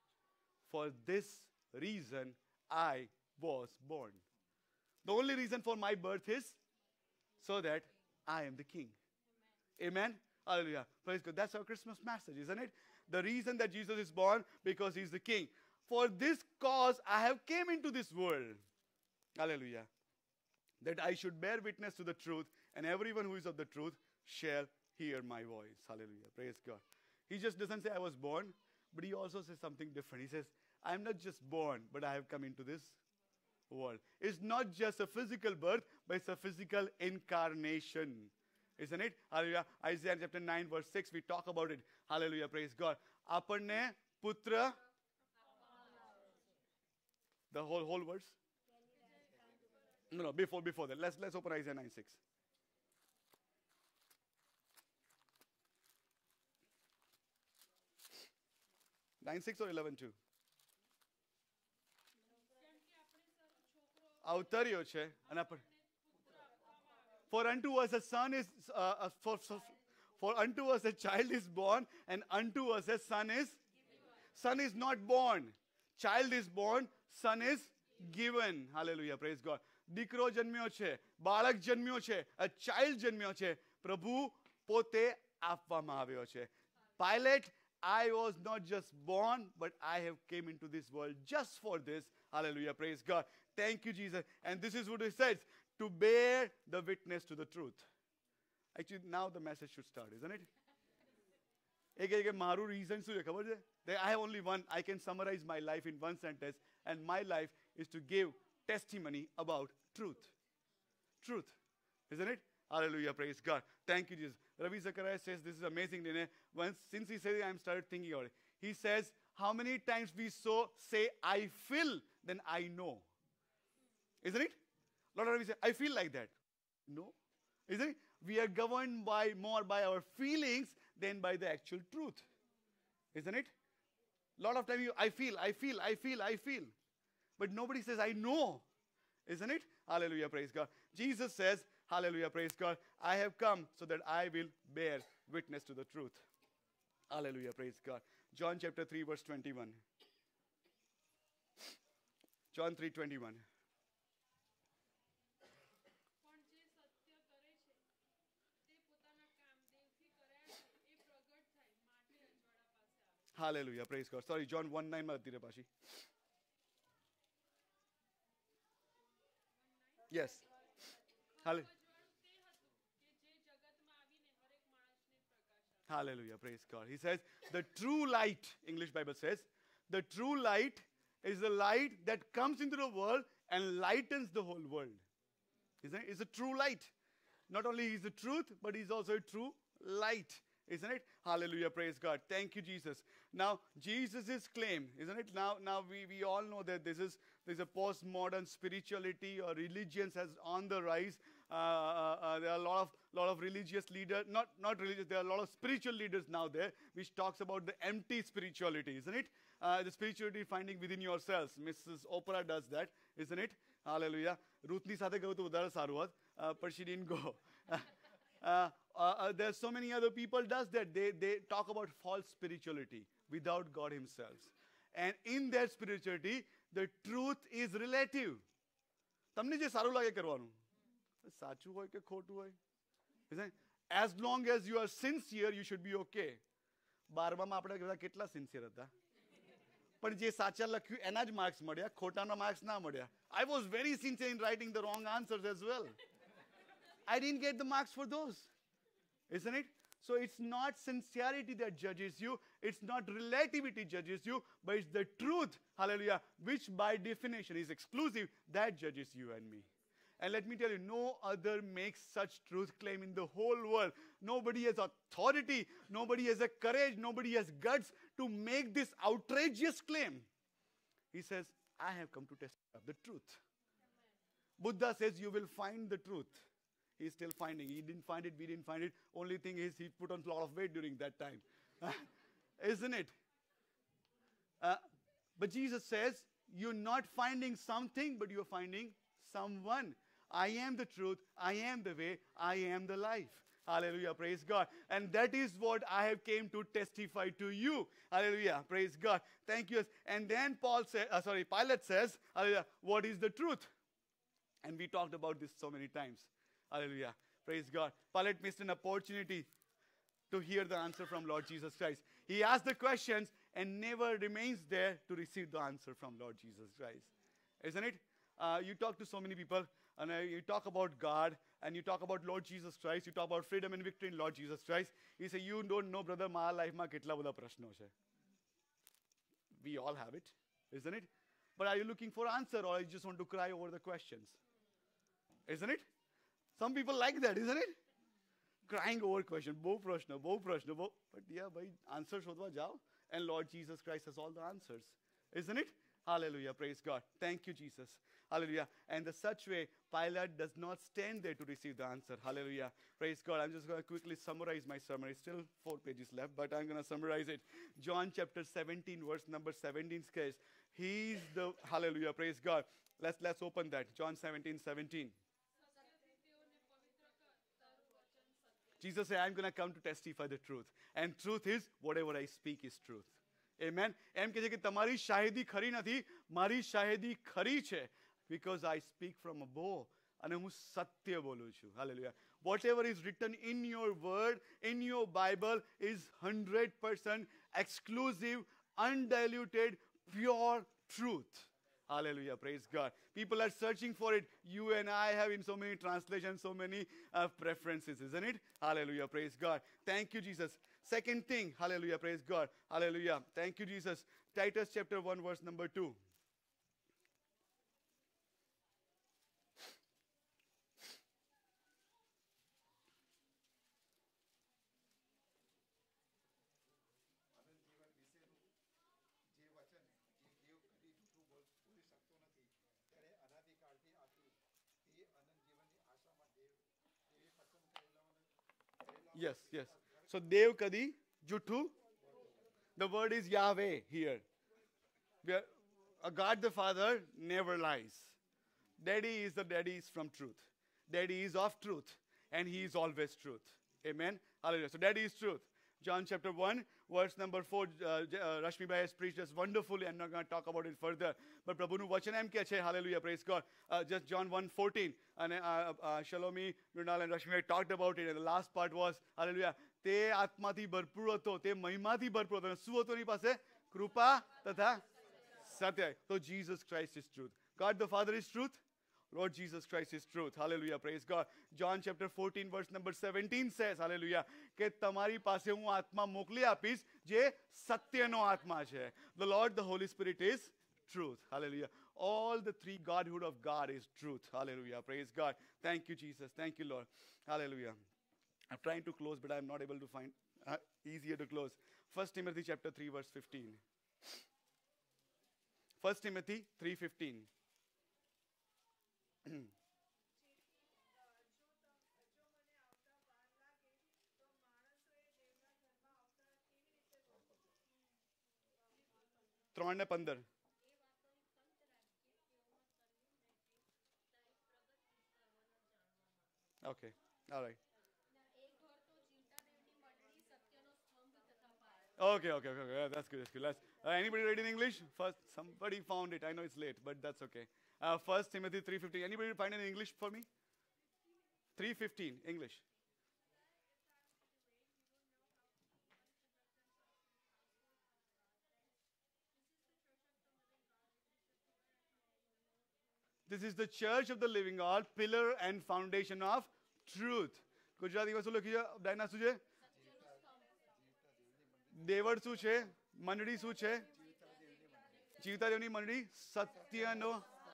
Speaker 1: for this reason I was born. The only reason for my birth is so that I am the king. Amen. Hallelujah. Praise God. That's our Christmas message, isn't it? The reason that Jesus is born, because he's the king. For this cause I have came into this world. Hallelujah. That I should bear witness to the truth, and everyone who is of the truth shall hear my voice. Hallelujah. Praise God. He just doesn't say I was born, but he also says something different. He says, I am not just born, but I have come into this world. It's not just a physical birth, but it's a physical incarnation. Isn't it? Hallelujah. Isaiah chapter nine verse six, we talk about it. Hallelujah. Praise God. Aparne putra. The whole whole verse? No, no, before before that. Let's let's open Isaiah nine six. nine six or eleven two? Autario che. For unto us a son is, uh, uh, for, for, for unto us a child is born, and unto us a son is, son is not born. Child is born, son is given. Hallelujah, praise God. Dikro janmyo che, balak janmyo che, a child janmyo che, Prabhu pote આપવામાં આવ્યો છે. Pilate, I was not just born, but I have came into this world just for this. Hallelujah, praise God. Thank you, Jesus. And this is what he says, to bear the witness to the truth. Actually, now the message should start, isn't it? એક એક મારું reason શું છે ખબર છે? That I have only one. I can summarize my life in one sentence, and my life is to give testimony about truth. Truth, isn't it? Hallelujah, praise God. Thank you, Jesus. Ravi Zachariah says this is amazing. Once, since he said it, I started thinking about it. He says, how many times we so say, I feel, then I know. Isn't it? A lot of times we say, I feel like that. No. Isn't it? We are governed by more by our feelings than by the actual truth. Isn't it? A lot of times you, I feel, I feel, I feel, I feel. But nobody says, I know. Isn't it? Hallelujah, praise God. Jesus says, hallelujah, praise God, I have come so that I will bear witness to the truth. Hallelujah, praise God. John chapter three, verse twenty-one. John three twenty-one. Hallelujah, praise God. Sorry, John one nine માં હતી રે પાછી. Yes. Hallelujah. Hallelujah, praise God. He says, the true light, English Bible says, the true light is the light that comes into the world and lightens the whole world. Isn't it? It's a true light. Not only is the truth, but he's also a true light. Isn't it? Hallelujah, praise God. Thank you, Jesus. Now, Jesus' claim, isn't it? Now, now we, we all know that this is there's a postmodern spirituality or religions has on the rise. Uh, uh, uh, there are a lot of lot of religious leaders, not not religious. There are a lot of spiritual leaders now there, which talks about the empty spirituality, isn't it? Uh, the spirituality finding within yourselves. Missus Oprah does that, isn't it? Hallelujah. Ruthni સાથે ગયું તો વધારે સારું હોત, uh, but she didn't go. Uh, uh, uh, there's so many other people does that. They they talk about false spirituality without God Himself, and in their spirituality, the truth is relative. તમને જે સારું લાગે કરવાનું, સાચું હોય કે ખોટું હોય, isn't it? As long as you are sincere, you should be okay. બારમામાં આપણે બધા કેટલા sincere હતા? પણ જે સાચા લખ્યું એના જ માર્ક્સ મળ્યા, ખોટાના માર્ક્સ ના મળ્યા. I was very sincere in writing the wrong answers as well. I didn't get the marks for those. Isn't it? So it's not sincerity that judges you. It's not relativity judges you, but it's the truth, hallelujah, which by definition is exclusive, that judges you and me. And let me tell you, no other makes such truth claim in the whole world. Nobody has authority. Nobody has a courage. Nobody has guts to make this outrageous claim. He says, I have come to testify of the truth. Buddha says, you will find the truth. He's still finding. He didn't find it. We didn't find it. Only thing is he put on a lot of weight during that time. Isn't it? Uh, but Jesus says, you're not finding something, but you're finding someone. I am the truth. I am the way. I am the life. Hallelujah. Praise God. And that is what I have came to testify to you. Hallelujah. Praise God. Thank you. And then Paul said, uh, sorry, Pilate says, hallelujah, what is the truth? And we talked about this so many times. Hallelujah. Praise God. Pilate missed an opportunity to hear the answer from Lord Jesus Christ. He asked the questions and never remains there to receive the answer from Lord Jesus Christ. Isn't it? Uh, you talk to so many people and uh, you talk about God and you talk about Lord Jesus Christ. You talk about freedom and victory in Lord Jesus Christ. You say, you don't know, brother, my life ma ketla બધા પ્રશ્નો છે. We all have it, isn't it? But are you looking for answer or you just want to cry over the questions? Isn't it? Some people like that, isn't it? Crying over question. બહુ પ્રશ્ન, બહુ પ્રશ્ન, બહુ. But yeah, ભાઈ, answer શોધવા જાઓ. And Lord Jesus Christ has all the answers. Isn't it? Hallelujah. Praise God. Thank you, Jesus. Hallelujah. And in such way, Pilate does not stand there to receive the answer. Hallelujah. Praise God. I'm just going to quickly summarize my sermon. It's still four pages left, but I'm going to summarize it. John chapter seventeen, verse number seventeen says, He's the, hallelujah, praise God. Let's, let's open that. John seventeen, seventeen. Jesus said, I'm going to come to testify the truth. And truth is, whatever I speak is truth. Amen. એમ કહે છે કે તમારી શાહિદી ખરી નથી, મારી શાહિદી ખરી છે. Because I speak from above. અને હું સત્ય બોલું છું. Hallelujah. Whatever is written in your word, in your Bible is one hundred percent exclusive, undiluted, pure truth. Hallelujah. Praise God. People are searching for it. You and I have in so many translations, so many uh, preferences, isn't it? Hallelujah. Praise God. Thank you, Jesus. Second thing. Hallelujah. Praise God. Hallelujah. Thank you, Jesus. Titus chapter one, verse number two. Yes, yes. So, Dev Kadi, Jutu. The word is Yahweh here. We are, a God the Father never lies. Daddy is the daddy is from truth. Daddy is of truth. And He is always truth. Amen. Hallelujah. So that is truth. John chapter one, verse number four, uh, uh, Rashmi Bhai has preached us wonderfully. I'm not going to talk about it further. But Prabhu's vachan em kya chhe? Hallelujah, praise God. Uh, just John one fourteen. And uh, uh, Shalomi, Mrinal and Rashmi Bhai talked about it. And the last part was, hallelujah, te atmathi bharpur હતો, te મહિમાથી ભરપૂર હતો. શું હતો એની પાસે? કૃપા તથા સત્ય. So Jesus Christ is truth. God the Father is truth. Lord Jesus Christ is truth. Hallelujah. Praise God. John chapter fourteen verse number seventeen says, hallelujah, કે તમારી પાસે હું આત્મા મોકલી આપીશ જે સત્યનો આત્મા છે. The Lord, the Holy Spirit is truth. Hallelujah. All the three Godhood of God is truth. Hallelujah. Praise God. Thank you, Jesus. Thank you, Lord. Hallelujah. I'm trying to close, but I'm not able to find uh, easier to close. First Timothy chapter three verse fifteen. First Timothy three fifteen. ત્રણ ને પંદર. Okay, all right. Okay, okay, okay, okay. That's good, that's good. Let's, uh, anybody read in English? First, somebody found it. I know it's late, but that's okay. Uh, First Timothy three fifteen. Anybody find it in English for me? three fifteen, English. This is the church of the living God, pillar and foundation of truth. ગુજરાતીમાં શું લખ્યું છે? Diana શું છે? દેવળ શું છે? મંડળી શું છે? જીવતા દેવની મંડળી સત્યનો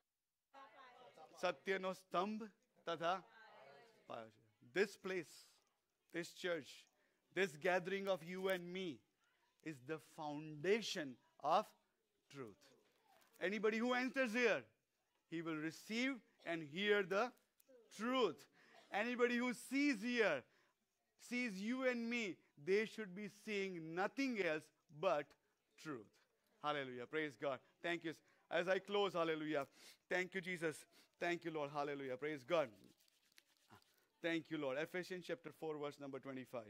Speaker 1: સત્યનો સ્તંભ તથા પાયો છે. This place, this church, this gathering of you and me is the foundation of truth. Anybody who enters here, he will receive and hear the truth. Anybody who sees here, sees you and me, they should be seeing nothing else but truth. Hallelujah. Praise God. Thank you. As I close, hallelujah. Thank you, Jesus. Thank you, Lord. Hallelujah. Praise God. Thank you, Lord. Ephesians chapter four, verse number twenty-five.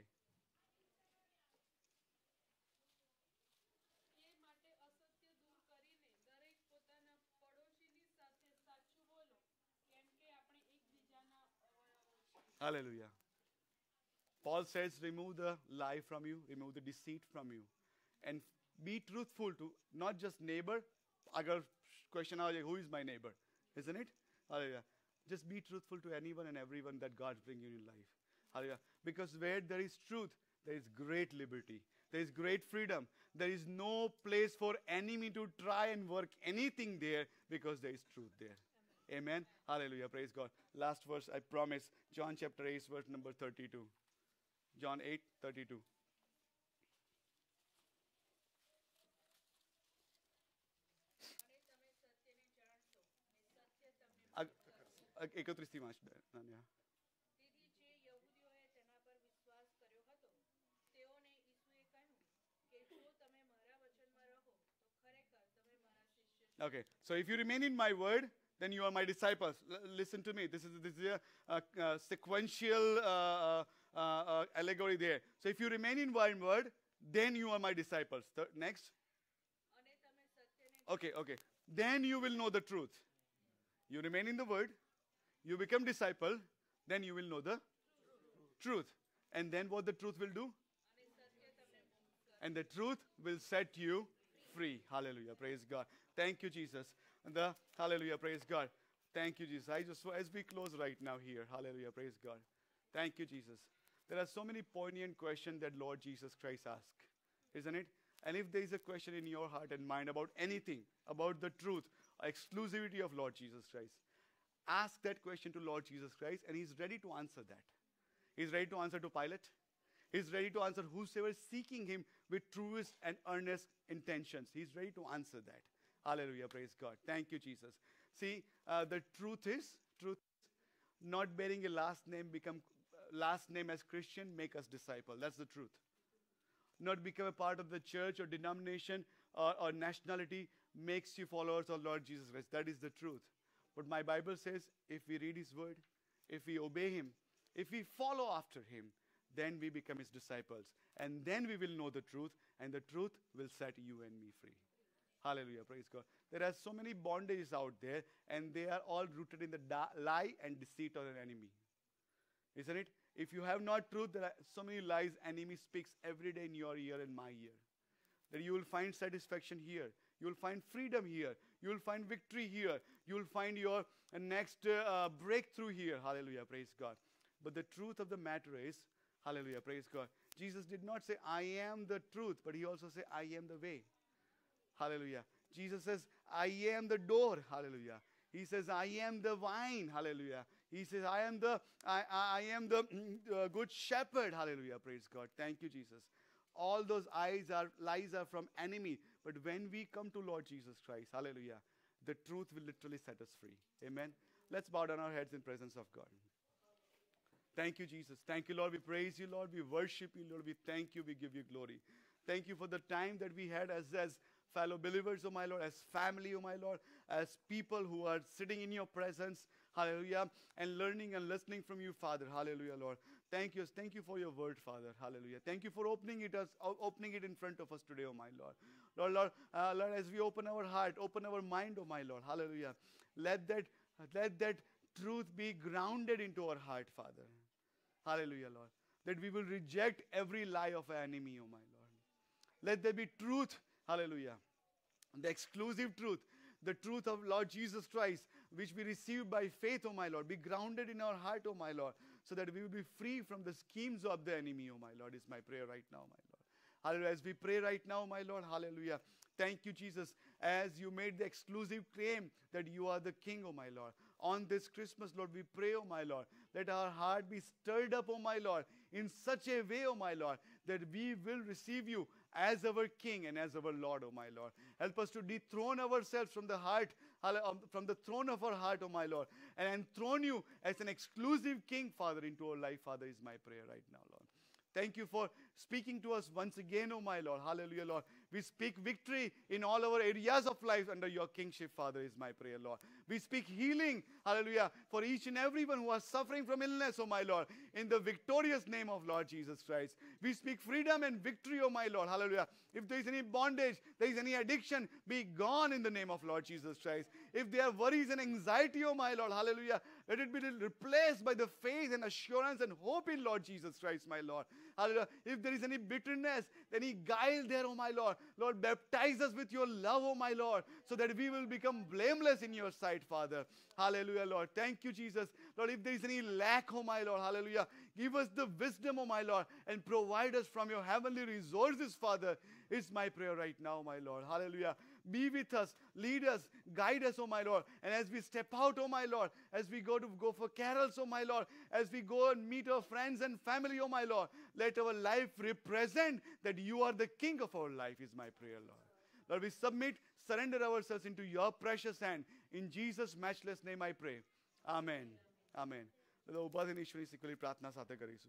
Speaker 1: Hallelujah. Paul says, remove the lie from you, remove the deceit from you, and be truthful to not just neighbor. Agar question aaj, who is my neighbor? Isn't it? Hallelujah. Just be truthful to anyone and everyone that God brings you in life. Hallelujah. Because where there is truth, there is great liberty. There is great freedom. There is no place for enemy to try and work anything there because there is truth there. Amen. Amen. Hallelujah. Praise God. Last verse, I promise. John chapter eight, verse number thirty-two. John eight, thirty-two. એકત્રીસથી વાંચ નાન્યા. Okay, so if you remain in my word, then you are my disciples. L- listen to me. This is this is a, a, a sequential uh, uh, uh, allegory there. So if you remain in my word, then you are my disciples. Th- next. Okay, okay. Then you will know the truth. You remain in the word, you become disciple, then you will know the truth. And then what the truth will do? And the truth will set you free. Hallelujah. Praise God. Thank you, Jesus. And the hallelujah. Praise God. Thank you, Jesus. I just as we close right now here. Hallelujah. Praise God. Thank you, Jesus. There are so many poignant questions that Lord Jesus Christ asked, isn't it? And if there is a question in your heart and mind about anything, about the truth, exclusivity of Lord Jesus Christ, ask that question to Lord Jesus Christ, and He's ready to answer that. He's ready to answer to Pilate. He's ready to answer whosoever is seeking Him with truest and earnest intentions. He's ready to answer that. Hallelujah. Praise God. Thank you, Jesus. See, uh, the truth is, truth is, not bearing a last name become uh, last name as Christian make us disciple. That's the truth. Not become a part of the church or denomination or, or nationality makes you followers of Lord Jesus Christ. That is the truth. But my Bible says if we read His word, if we obey Him, if we follow after Him, then we become his disciples. And then we will know the truth, and the truth will set you and me free. Hallelujah. Praise God. There are so many bondages out there, and they are all rooted in the da- lie and deceit of an enemy. Isn't it? If you have not truth, there are so many lies enemy speaks every day in your ear and my ear. That you will find satisfaction here. You will find freedom here. You will find victory here. You will find your uh, next uh, breakthrough here. Hallelujah. Praise God. But the truth of the matter is, hallelujah. Praise God. Jesus did not say, I am the truth, but he also said, I am the way. Hallelujah. Jesus says, I am the door. Hallelujah. He says, I am the vine. Hallelujah. He says, I am the, I, I am the uh, good shepherd. Hallelujah. Praise God. Thank you, Jesus. All those eyes are, lies are from enemy. But when we come to Lord Jesus Christ, hallelujah, the truth will literally set us free. Amen. Let's bow down our heads in presence of God. Thank you, Jesus. Thank you, Lord. We praise you, Lord. We worship you, Lord. We thank you. We give you glory. Thank you for the time that we had as, as fellow believers, oh my Lord, as family, oh my Lord, as people who are sitting in your presence, hallelujah, and learning and listening from you, Father. Hallelujah, Lord. Thank you. Thank you for your word, Father. Hallelujah. Thank you for opening it us, opening it in front of us today, oh my Lord. Lord, Lord, uh, Lord, as we open our heart, open our mind, oh my Lord. Hallelujah. Let that, let that truth be grounded into our heart, Father. Hallelujah, Lord. That we will reject every lie of our enemy, oh my Lord. Let there be truth, hallelujah. The exclusive truth, the truth of Lord Jesus Christ, which we receive by faith, oh my Lord, be grounded in our heart, oh my Lord, so that we will be free from the schemes of the enemy, oh my Lord, is my prayer right now, my Lord. Hallelujah. As we pray right now, my Lord, hallelujah. Thank you, Jesus, as you made the exclusive claim that you are the King, oh my Lord. On this Christmas, Lord, we pray, oh my Lord, let our heart be stirred up, oh my Lord, in such a way, oh my Lord, that we will receive you as our King and as our Lord, oh my Lord. Help us to dethrone ourselves from the heart, from the throne of our heart, oh my Lord, and enthrone you as an exclusive King, Father, into our life, Father, is my prayer right now, Lord. Thank you for speaking to us once again, oh my Lord. Hallelujah, Lord. We speak victory in all our areas of life under your kingship, Father, is my prayer, Lord. We speak healing, hallelujah, for each and everyone who are suffering from illness, oh my Lord, in the victorious name of Lord Jesus Christ. We speak freedom and victory, oh my Lord, hallelujah. If there is any bondage, there is any addiction, be gone in the name of Lord Jesus Christ. If there are worries and anxiety, oh my Lord, hallelujah, let it be replaced by the faith and assurance and hope in Lord Jesus Christ, my Lord. Hallelujah. If there is any bitterness, any guile there, oh my Lord, Lord, baptize us with your love, oh my Lord, so that we will become blameless in your sight, Father. Hallelujah, Lord. Thank you, Jesus. Lord, if there is any lack, oh my Lord, hallelujah, give us the wisdom, oh my Lord, and provide us from your heavenly resources, Father. It's my prayer right now, my Lord. Hallelujah. Be with us, lead us, guide us, oh my Lord. And as we step out, oh my Lord, as we go to go for carols, oh my Lord, as we go and meet our friends and family, oh my Lord, let our life represent that you are the King of our life, is my prayer, Lord. Lord, we submit, surrender ourselves into your precious hand. In Jesus' matchless name I pray. Amen. Amen. ઉભા થઈને ઈશ્વરની સિકલી પ્રાર્થના સાથે કરીશું.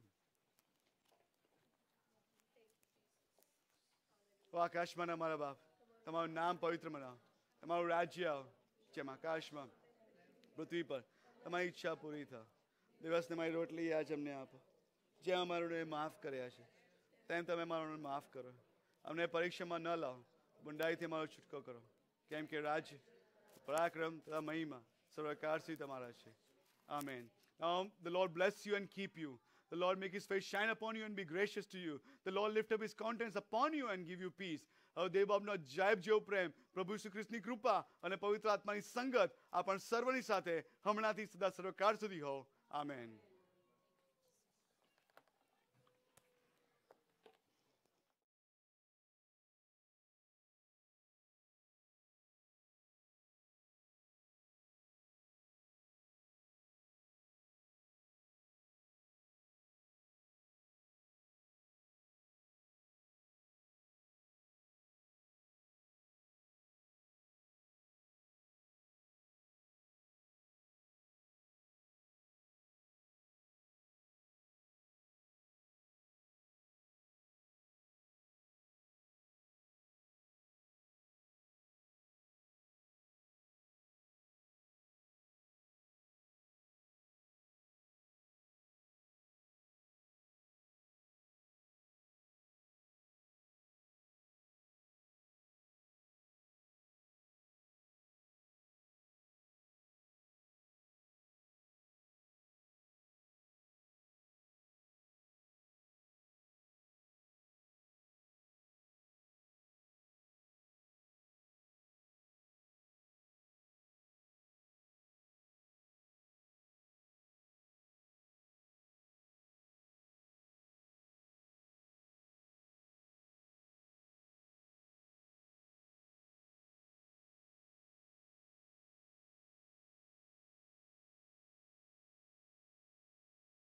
Speaker 1: ઓ આકાશમાં અમારા બાપ, તમારું નામ પવિત્ર મનાવો, તમારું રાજ્ય આવો, જેમ આકાશમાં પૃથ્વી પર તમારી ઈચ્છા પૂરી થાય. દિવસને મારી રોટલી આજ અમને આપો, જે અમારું માફ કર્યા છે તેમ તમે અમારું માફ કરો. અમને પરીક્ષામાં ન લાવો, બુંડાઈથી અમારો છૂટકો કરો, કેમ કે રાજ્ય, પરાક્રમ તથા મહિમા સર્વકારથી તમારા છે. Amen. Now the Lord bless you and keep you. The Lord make his face shine upon you and be gracious to you. The Lord lift up his countenance upon you and give you peace. હવે દેવબાપનો જાયબ જેવો પ્રેમ, પ્રભુ શ્રી કૃષ્ણની કૃપા અને પવિત્ર આત્માની સંગત આપણ સર્વની સાથે હમણાંથી સદા સર્વકાળ સુધી હો. આમેન.